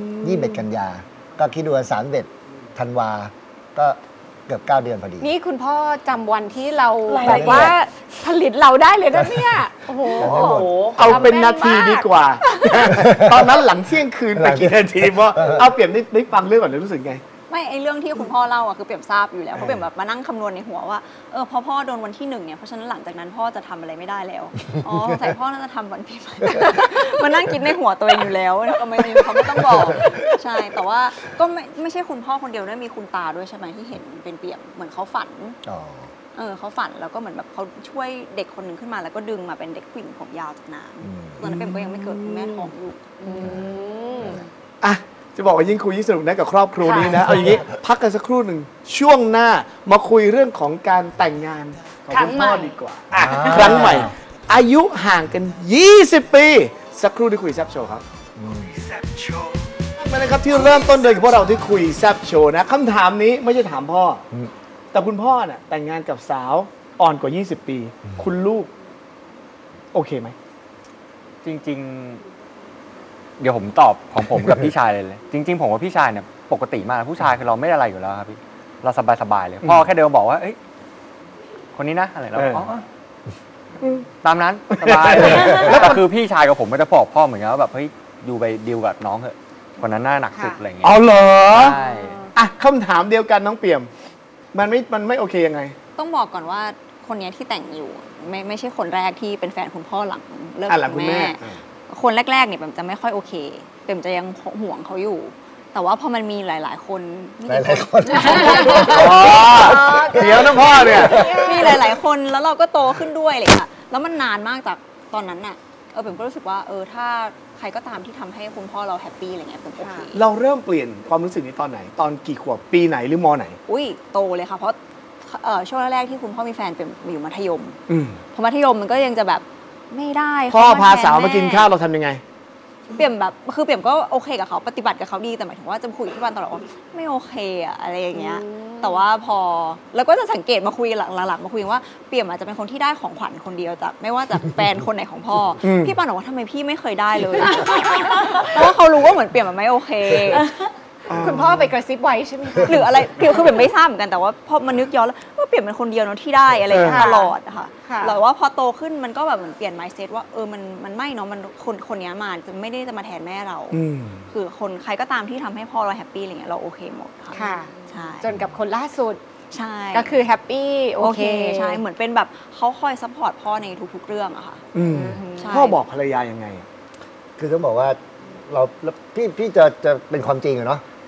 21 กันยาก็คิดดูว่า31 ธันวาก็เกือบ9 เดือนพอดีนี่คุณพ่อจำวันที่เรารายแบละบเอียดว่าผลิตเราได้เลยนะเนี่ยโอ้โหโอ้โหเอาเป็นนาทีดีกว่า ตอนนั้นหลังเที่ยงคืนไปกี่นาทีเพราะเอาเปรียบได้ฟังเรื่องก่อนเลยรู้สึกไงไม่ไอเรื่องที่คุณพ่อเล่าอะคือเปี่ยมทราบอยู่แล้วเพราะเปี่ยมแบบมานั่งคำนวณในหัวว่าพอพ่อโดนวันที่ 1เนี่ยเพราะฉะนั้นหลังจากนั้นพ่อจะทำอะไรไม่ได้แล้วอ๋อใส่พ่อน่าจะทำวันปีใหม่ มานั่งคิดในหัวตัวเองอยู่แล้วก็ไม่เขาไม่ต้องบอกใช่แต่ว่าก็ไม่ใช่คุณพ่อคนเดียวด้วยมีคุณตาด้วยใช่ไหมที่เห็นเป็นเปี่ยมเหมือนเขาฝันเขาฝันแล้วก็เหมือนแบบเขาช่วยเด็กคนหนึ่งขึ้นมาแล้วก็ดึงมาเป็นเด็กผู้หญิงผมยาวจากน้ำตอนนั้นเปี่ยมก็ยังไม่เกิดคุณแม่ท้องอยู่อ่ะจะบอกว่ายิ่งคุยยิ่งสนุกนะกับครอบครัวนี้นะ เอาอย่างนี้พักกันสักครู่หนึ่งช่วงหน้ามาคุยเรื่องของการแต่งงานของคุณพ่อดีกว่าครั้งใหม่ อายุห่างกัน 20 ปี สักครู่ที่คุยแซบโชว์ครับมาเลยครับที่เริ่มต้นเดินกับพวกเราที่คุยแซบโชว์นะคำถามนี้ไม่ใช่ถามพ่อแต่คุณพ่อน่ะแต่งงานกับสาวอ่อนกว่า 20 ปี คุณลูกโอเคไหมจริงๆ เดี๋ยวผมตอบของผมกับพี่ชายเลย จริง ๆ ผมว่าพี่ชายเนี่ยปกติมากผู้ชายคือเราไม่ได้อะไรอยู่แล้วครับพี่เราสบายๆเลยพ่อแค่เดินมาบอกว่าเอ้ยคนนี้นะอะไรแล้วอ๋อตามนั้นสบายเลยแล้วก็คือพี่ชายกับผมไม่ได้บอกพ่อเหมือนกันว่าแบบเฮ้ยอยู่ไปดีลกับน้องเถอะคนนั้นน่าหนักสุดอะไรอย่างเงี้ยอ๋อเหรอใช่อ่ะคำถามเดียวกันน้องเปี่ยมมันไม่โอเคยังไงต้องบอกก่อนว่าคนนี้ที่แต่งอยู่ไม่ใช่คนแรกที่เป็นแฟนคุณพ่อหลังเลิกหลักังบคุณแม่แม่คนแรกๆเนี่ยแบบจะไม่ค่อยโอเคเต็มจะยังห่วงเขาอยู่ แต่ว่าพอมันมีหลายๆคนหลายๆคนอ๋อเดี๋ยวน้องพ่อเนี่ยมีหลายๆคนแล้วเราก็โตขึ้นด้วยเลยค่ะแล้วมันนานมากจากตอนนั้นน่ะผมก็รู้สึกว่าถ้าใครก็ตามที่ทำให้คุณพ่อเราแฮปปี้อะไรเงี้ยผมโอเคเราเริ่มเปลี่ยนความรู้สึกนี้ตอนไหน ตอนกี่ขวบปีไหนหรือมไหนอุ้ยโตเลยค่ะเพราะช่วงแรกๆที่คุณพ่อมีแฟนเป็นอยู่มัธยมอืมพอมัธยมมันก็ยังจะแบบไม่ได้พ่อเขพาแทนสาวมากินแข้าวเราทำยังไงเปี่ยมแบบคือเปี่ยมก็โอเคกับเขาปฏิบัติกับเขาดีแต่หมายถึงว่าจะคุยทุกวันตลอดว่าไม่โอเคอะอะไรอย่างเงี้ยแต่ว่าพอแล้วก็จะสังเกตมาคุยหลังๆมาคุยว่าเปี่ยมอาจจะเป็นคนที่ได้ของขวัญคนเดียวจากไม่ว่าจากแฟนคนไหนของพ่อพี่ปานบอกว่าทำไมพี่ไม่เคยได้เลยเพราะว่าเขารู้ว่าเหมือนเปี่ยมมันไม่โอเคคุณพ่อไปกระซิบไว้ใช่ไหมคะหรืออะไรคือเปี่ยมไม่ทราบเหมือนกันแต่ว่าพอมานึกย้อนแล้วว่าเปี่ยมเป็นคนเดียวเนาะที่ได้อะไรอย่างเงี้ยตลอดอะค่ะแต่ว่าพอโตขึ้นมันก็แบบเหมือนเปลี่ยน mindset ว่ามันไม่เนาะมันคนนี้มาจะไม่ได้จะมาแทนแม่เราคือคนใครก็ตา มที่ทำให้พ่อเราแฮปปี้อะไรเงี้ยเราโอเคหมดค่ะค่ะใช่จนกับคนล่าสุดใช่ก็คือแฮปปี้โอโอเคเคใช่เหมือนเป็นแบบเขาคอยซัพพอร์ตพ่อในทุกๆเรื่องอะค่ะใช่พ่อบอกภรรยายังไงคือต้องบอกว่าพี่จะเป็นความจริงอะเนาะ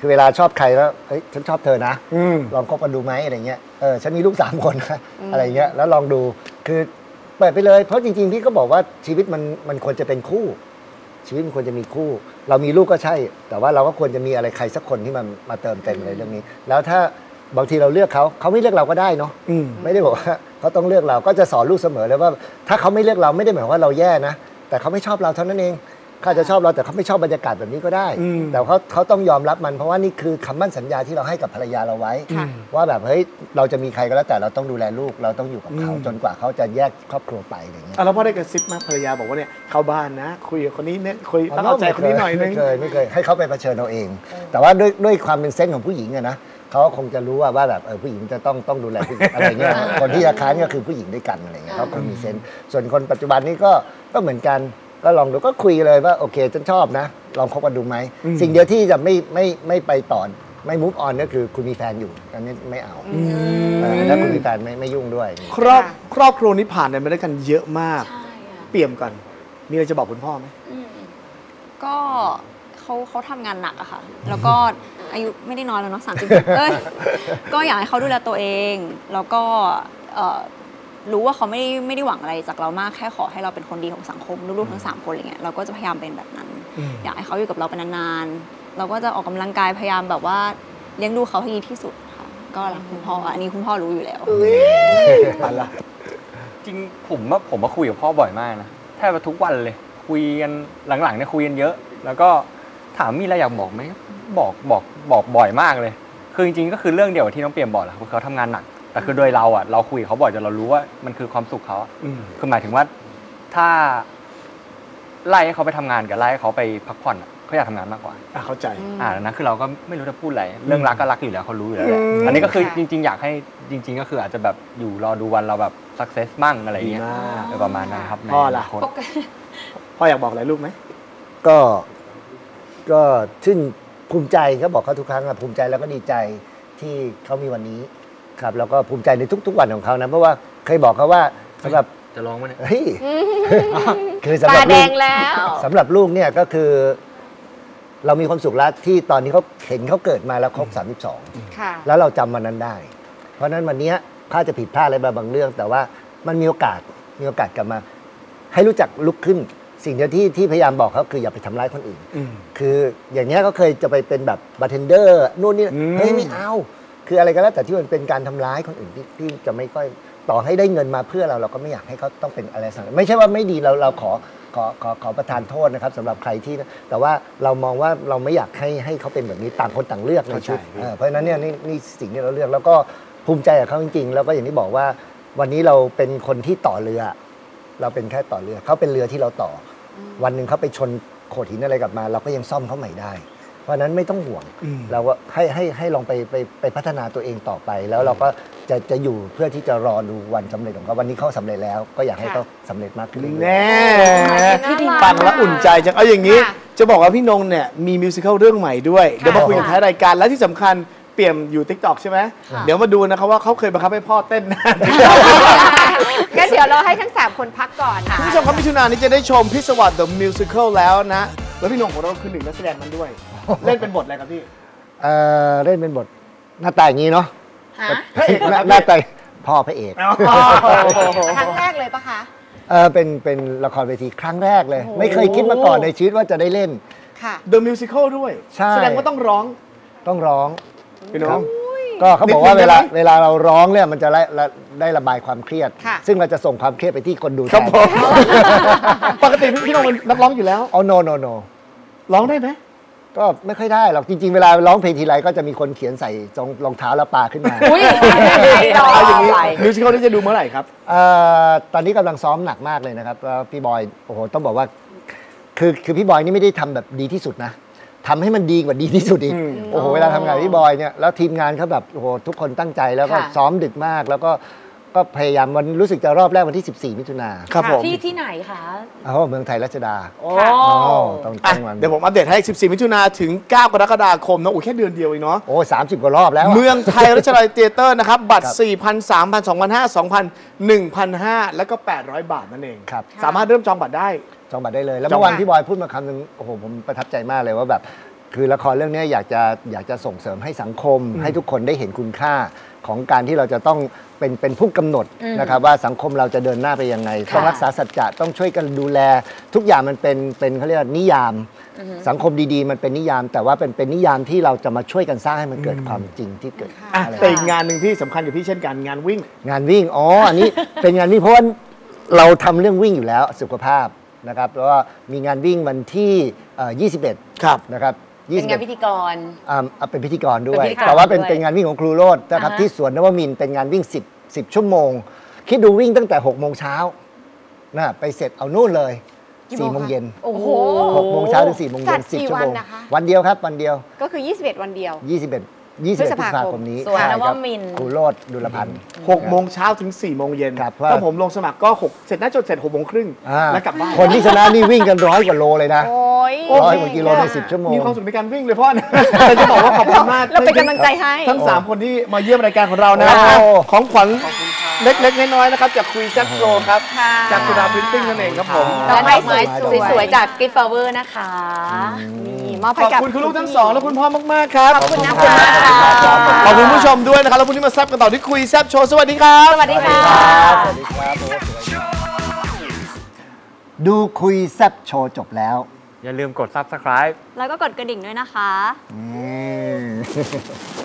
คือเวลาชอบใครแล้วเฮ้ยฉันชอบเธอนะอืมลองคบกันดูไหมอะไรเงี้ยฉันมีลูก3 คนนะอะไรเงี้ยแล้วลองดูคือเปิดไปเลยเพราะจริงๆพี่ก็บอกว่าชีวิตมันควรจะเป็นคู่ ชีวิตมันควรจะมีคู่ เรามีลูกก็ใช่ แต่ว่าเราก็ควรจะมีอะไรใครสักคนที่มันมาเติมเต็มอะไรเรื่องนี้ แล้วถ้าบางทีเราเลือกเขาไม่เลือกเราก็ได้เนาะอืมไม่ได้บอกว่าเขาต้องเลือกเราก็จะสอนลูกเสมอเลยว่า ถ้าเขาไม่เลือกเราไม่ได้หมายว่าเราแย่นะแต่เขาไม่ชอบเราเท่านั้นเองเขาอาจจะชอบเราแต่เขาไม่ชอบบรรยากาศแบบนี้ก็ได้ แต่เขาต้องยอมรับมันเพราะว่านี่คือคำมั่นสัญญาที่เราให้กับภรรยาเราไว้ ว่าแบบเฮ้ยเราจะมีใครก็แล้วแต่เราต้องดูแลลูกเราต้องอยู่กับเขาจนกว่าเขาจะแยกครอบครัวไปอย่างเงี้ยแล้วพ่อได้กระซิบมาภรรยาบอกว่าเนี่ยเข้าบ้านนะ คุยกับคนนี้เนี่ยคุยต้องเอาใจคนนี้หน่อยนึงไม่เคยให้เขาไปเผชิญเอาเอง แต่ว่าด้วยความเป็นเซนส์ของผู้หญิงอะนะเขาคงจะรู้ว่าแบบผู้หญิงจะต้องดูแลผู้หญิงอะไรเงี้ยคนที่จะค้านก็คือผู้หญิงด้วยกันอะไรเงี้ยเขาคงมีเซนส์ส่วนคนปัจจุบันนี้ก็เหมือนกันก็ลองดูก็คุยเลยว่าโอเคฉันชอบนะลองคบกันดูไหมสิ่งเดียวที่จะไม่ไปต่อไม่ move on ก็คือคุณมีแฟนอยู่อันนี้ไม่เอาถ้าคุณมีแฟนไม่ยุ่งด้วยครอบครัวนี้ผ่านอะไรมาด้วยกันเยอะมากเปี่ยมก่อนมีอะไรจะบอกคุณพ่อไหมก็เขาทำงานหนักอะค่ะ แล้วก็อายุไม่ได้น้อยแล้วเนาะ30 ก็อยากให้เขาดูแลตัวเอง แล้วก็รู้ว่าเขาไม่ได้หวังอะไรจากเรามากแค่ขอให้เราเป็นคนดีของสังคมลูกๆทั้ง3 คนอะไรเงี้ยเราก็จะพยายามเป็นแบบนั้น อยากให้เขาอยู่กับเราเป็นนานๆเราก็จะออกกำลังกายพยายามแบบว่าเลี้ยงดูเขาให้ดีที่สุดค่ะก็รักคุณพ่ออันนี้คุณพ่อรู้อยู่แล้วจริงผมมาคุยกับพ่อบ่อยมากนะแทบทุกวันเลยคุยกันหลังๆเนี่ยคุยกันเยอะ แล้วก็ถามมีอะไรอยากบอกไหมบอกบ่อยมากเลยคือจริงๆก็คือเรื่องเดียวที่น้องเปี่ยมบอกแหละคือเขาทำงานหนักแต่คือโดยเราอ่ะเราคุยกับเขาบ่อยจนเรารู้ว่ามันคือความสุขเขาคือหมายถึงว่าถ้าไล่ให้เขาไปทำงานกับไล่ให้เขาไปพักผ่อนเขาอยากทำงานมากกว่าเข้าใจนะคือเราก็ไม่รู้จะพูดอะไรเรื่องรักก็รักอยู่แล้วเขารู้อยู่แล้วอันนี้ก็คือจริงๆอยากให้จริงๆก็คืออาจจะแบบอยู่รอดูวันเราแบบสักเซสมั่งอะไรอย่างเงี้ยประมาณนั้นครับพ่อล่ะพ่ออยากบอกอะไรลูกไหมก็ชื่นภูมิใจก็บอกเขาทุกครั้งภูมิใจแล้วก็ดีใจที่เขามีวันนี้ครับแล้วก็ภูมิใจในทุกๆวันของเขานะเพราะว่าเคยบอกเขาว่าสำหรับจะร้องไหมเนี่ยคือสำหรับลูกสำหรับลูกเนี่ยก็คือเรามีความสุขแล้วที่ตอนนี้เขาเห็นเขาเกิดมาแล้วครบ32แล้วเราจำวันนั้นได้เพราะนั้นวันนี้ข้าจะผิดพลาดอะไรบางเรื่องแต่ว่ามันมีโอกาสกลับมาให้รู้จักลุกขึ้นสิ่งเดียวที่พยายามบอกเขาคืออย่าไปทำร้ายคนอื่นคืออย่างเงี้ยก็เคยจะไปเป็นแบบบาร์เทนเดอร์นู่นนี่เฮ้ยไม่เอาคืออะไรก็แล้วแต่ที่มันเป็นการทำร้ายคนอื่นที่จะไม่ค่อยต่อให้ได้เงินมาเพื่อเราก็ไม่อยากให้เขาต้องเป็นอะไรสักไม่ใช่ว่าไม่ดีเราขอประทานโทษนะครับสำหรับใครที่แต่ว่าเรามองว่าเราไม่อยากให้เขาเป็นแบบนี้ต่างคนต่างเลือกในชุดเพราะฉะนั้นเนี่ยนี่สิ่งที่เราเลือกแล้วก็ภูมิใจกับเขาจริงๆแล้วก็อย่างที่บอกว่าวันนี้เราเป็นคนที่ต่อเรือเราเป็นแค่ต่อเรือเขาเป็นเรือที่เราต่อวันหนึ่งเขาไปชนโขดหินอะไรกลับมาเราก็ยังซ่อมเขาใหม่ได้เพราะนั้นไม่ต้องห่วงเราก็ให้ลองไปพัฒนาตัวเองต่อไปแล้วเราก็จะอยู่เพื่อที่จะรอดูวันสำเร็จของเขาวันนี้เขาสำเร็จแล้วก็อยากให้เขาสำเร็จมากขึ้นแน่ฟังแล้วอุ่นใจจังเอาอย่างนี้จะบอกว่าพี่นงเนี่ยมีมิวสิควลเรื่องใหม่ด้วยเดี๋ยวมาคุยกันท้ายรายการและที่สำคัญเปี่ยมอยู่ TikTok ใช่ไหมเดี๋ยวมาดูนะครับว่าเขาเคยบังคับให้พ่อเต้นนะงั้นเดี๋ยวเราให้ทั้ง3 คนพักก่อนค่ะคุณผู้ชมครับมิถุนายนนี้จะได้ชมพิศวาส The Musical แล้วนะแล้วพี่นงของเราคือ1นักแสดงมันด้วยเล่นเป็นบทอะไรครับพี่เล่นเป็นบทหน้าตาอย่างนี้เนาะหน้าตาพ่อพระเอกครั้งแรกเลยปะคะเป็นละครเวทีครั้งแรกเลยไม่เคยคิดมาก่อนในชีวิตว่าจะได้เล่นค่ะ The Musical ด้วยแสดงว่าต้องร้องพี่น้องก็เขาบอกว่าเวลาเราร้องเนี่ยมันจะได้ระบายความเครียดซึ่งเราจะส่งความเครียดไปที่คนดูครับผมปกติพี่น้องเป็นนักร้องอยู่แล้วโนร้องได้ไหมก็ไม่ค่อยได้หรอกจริงๆเวลาร้องเพลงทีไรก็จะมีคนเขียนใส่รองเท้าแล้วปลาขึ้นมาเอาอย่างนี้มิวสิควลนี้จะดูเมื่อไหร่ครับตอนนี้กำลังซ้อมหนักมากเลยนะครับพี่บอยโอ้โหต้องบอกว่าคือพี่บอยนี่ไม่ได้ทำแบบดีที่สุดนะทำให้มันดีกว่าดีที่สุดอีกโอ้โหเวลาทำงานพี่บอยเนี่ยแล้วทีมงานเขาแบบโอ้โหทุกคนตั้งใจแล้วก็ซ้อมดึกมากแล้วก็พยายามวันรู้สึกจะรอบแรกวันที่14มิถุนายนครับผมที่ไหนคะเมืองไทยรัชดาต้องวันเดี๋ยวผมอัปเดตให้14มิถุนายนถึง9กรกฎาคมนะโอ้แค่เดือนเดียวเองเนาะโอ้30กว่ารอบแล้วเมืองไทยรัชดาเธียเตอร์นะครับบัตร 4,000 3,000 2,500 2,000 1,500 แล้วก็800 บาทนั่นเองสามารถเริ่มจองบัตรได้จองบัตรได้เลยแล้วเมื่อวานพี่บอยพูดมาคำนึงโอ้โหผมประทับใจมากเลยว่าแบบคือละครเรื่องนี้อยากจะส่งเสริมให้สังคม ให้ทุกคนได้เห็นคุณค่าของการที่เราจะต้องเป็นผู้กำหนดนะครับว่าสังคมเราจะเดินหน้าไปยังไงต้องรักษาสัจจะต้องช่วยกันดูแล ทุกอย่างมันเป็นเขาเรียกนิยาม สังคมดีๆมันเป็นนิยาม แต่ว่าเป็นนิยามที่เราจะมาช่วยกันสร้างให้มันเกิดความจริงที่เกิดแต่อีกงานหนึ่งที่สำคัญกับพี่เช่นกันงานวิ่งงานวิ่งอันนี้ เป็นงานวิ่งเพราะว่าเราทำเรื่องวิ่งอยู่แล้วสุขภาพนะครับแล้วก็มีงานวิ่งวันที่21 ครับนะครับเป็นงานพิธีกรเป็นพิธีกรด้วยเป็นพิธีกรแต่ว่าเป็นด้วยเป็นงานวิ่งของครูโรจน์นะครับอ่าฮะที่สวนนวมินทร์เป็นงานวิ่ง10 ชั่วโมง คิดดูวิ่งตั้งแต่6 โมงเช้านะไปเสร็จเอานู่นเลย4 โมงเย็นโอ้โห 6 โมงเช้าถึง4 โมงเย็นจัด 10 กี่ชั่วโมงวันนะคะวันเดียวครับวันเดียวก็คือ 21 วันเดียว 21 พฤษภาคมนี้สวนใช่นคว รับมินทร์ครูโรจน์ดุลพันธ์ 6 โมงเช้าถึง 4 โมงเย็นครับถ้าผมลงสมัครก็ 6 เสร็จน่าจะเสร็จ 6 โมงครึ่ง แล้วกลับบ้านคนที่ชนะนี่วิ่งกัน100 กว่าโลเลยนะโอ้ย 100 กว่ากิโลใน10 ชั่วโมงมีความสุขในการวิ่งเลยพ่อนะแต่จะบอกว่าขอบคุณมากเราเป็นกำลังใจให้ทั้ง 3 คนที่มาเยี่ยมรายการของเรานะโอ้ของขวัญเล็กๆน้อยๆนะครับจากคุยแซ่บโชว์ครับค่ะจากสุดาพรินติ้งนั่นเองครับผมดอกไม้สวยดอกไม้สวยๆจากกิฟต์ฟลาเวอร์นะคะนี่มอบขให้อบกับคุณคุณลูกทั้งสองและคุณพ่อมากๆครับขอบคุณนะขอบคุณคะมากครับขอบคุณผู้ชมด้วยนะครับแล้วพรุ่งนี้มาแซ่บกันต่อที่คุยแซ่บโชว์สวัสดีครับสวัสดีค่ะสวัสดีครับดูคุยแซบโชว์จบแล้วอย่าลืมกด Subscribe แล้วก็กดกระดิ่งด้วยนะคะอืม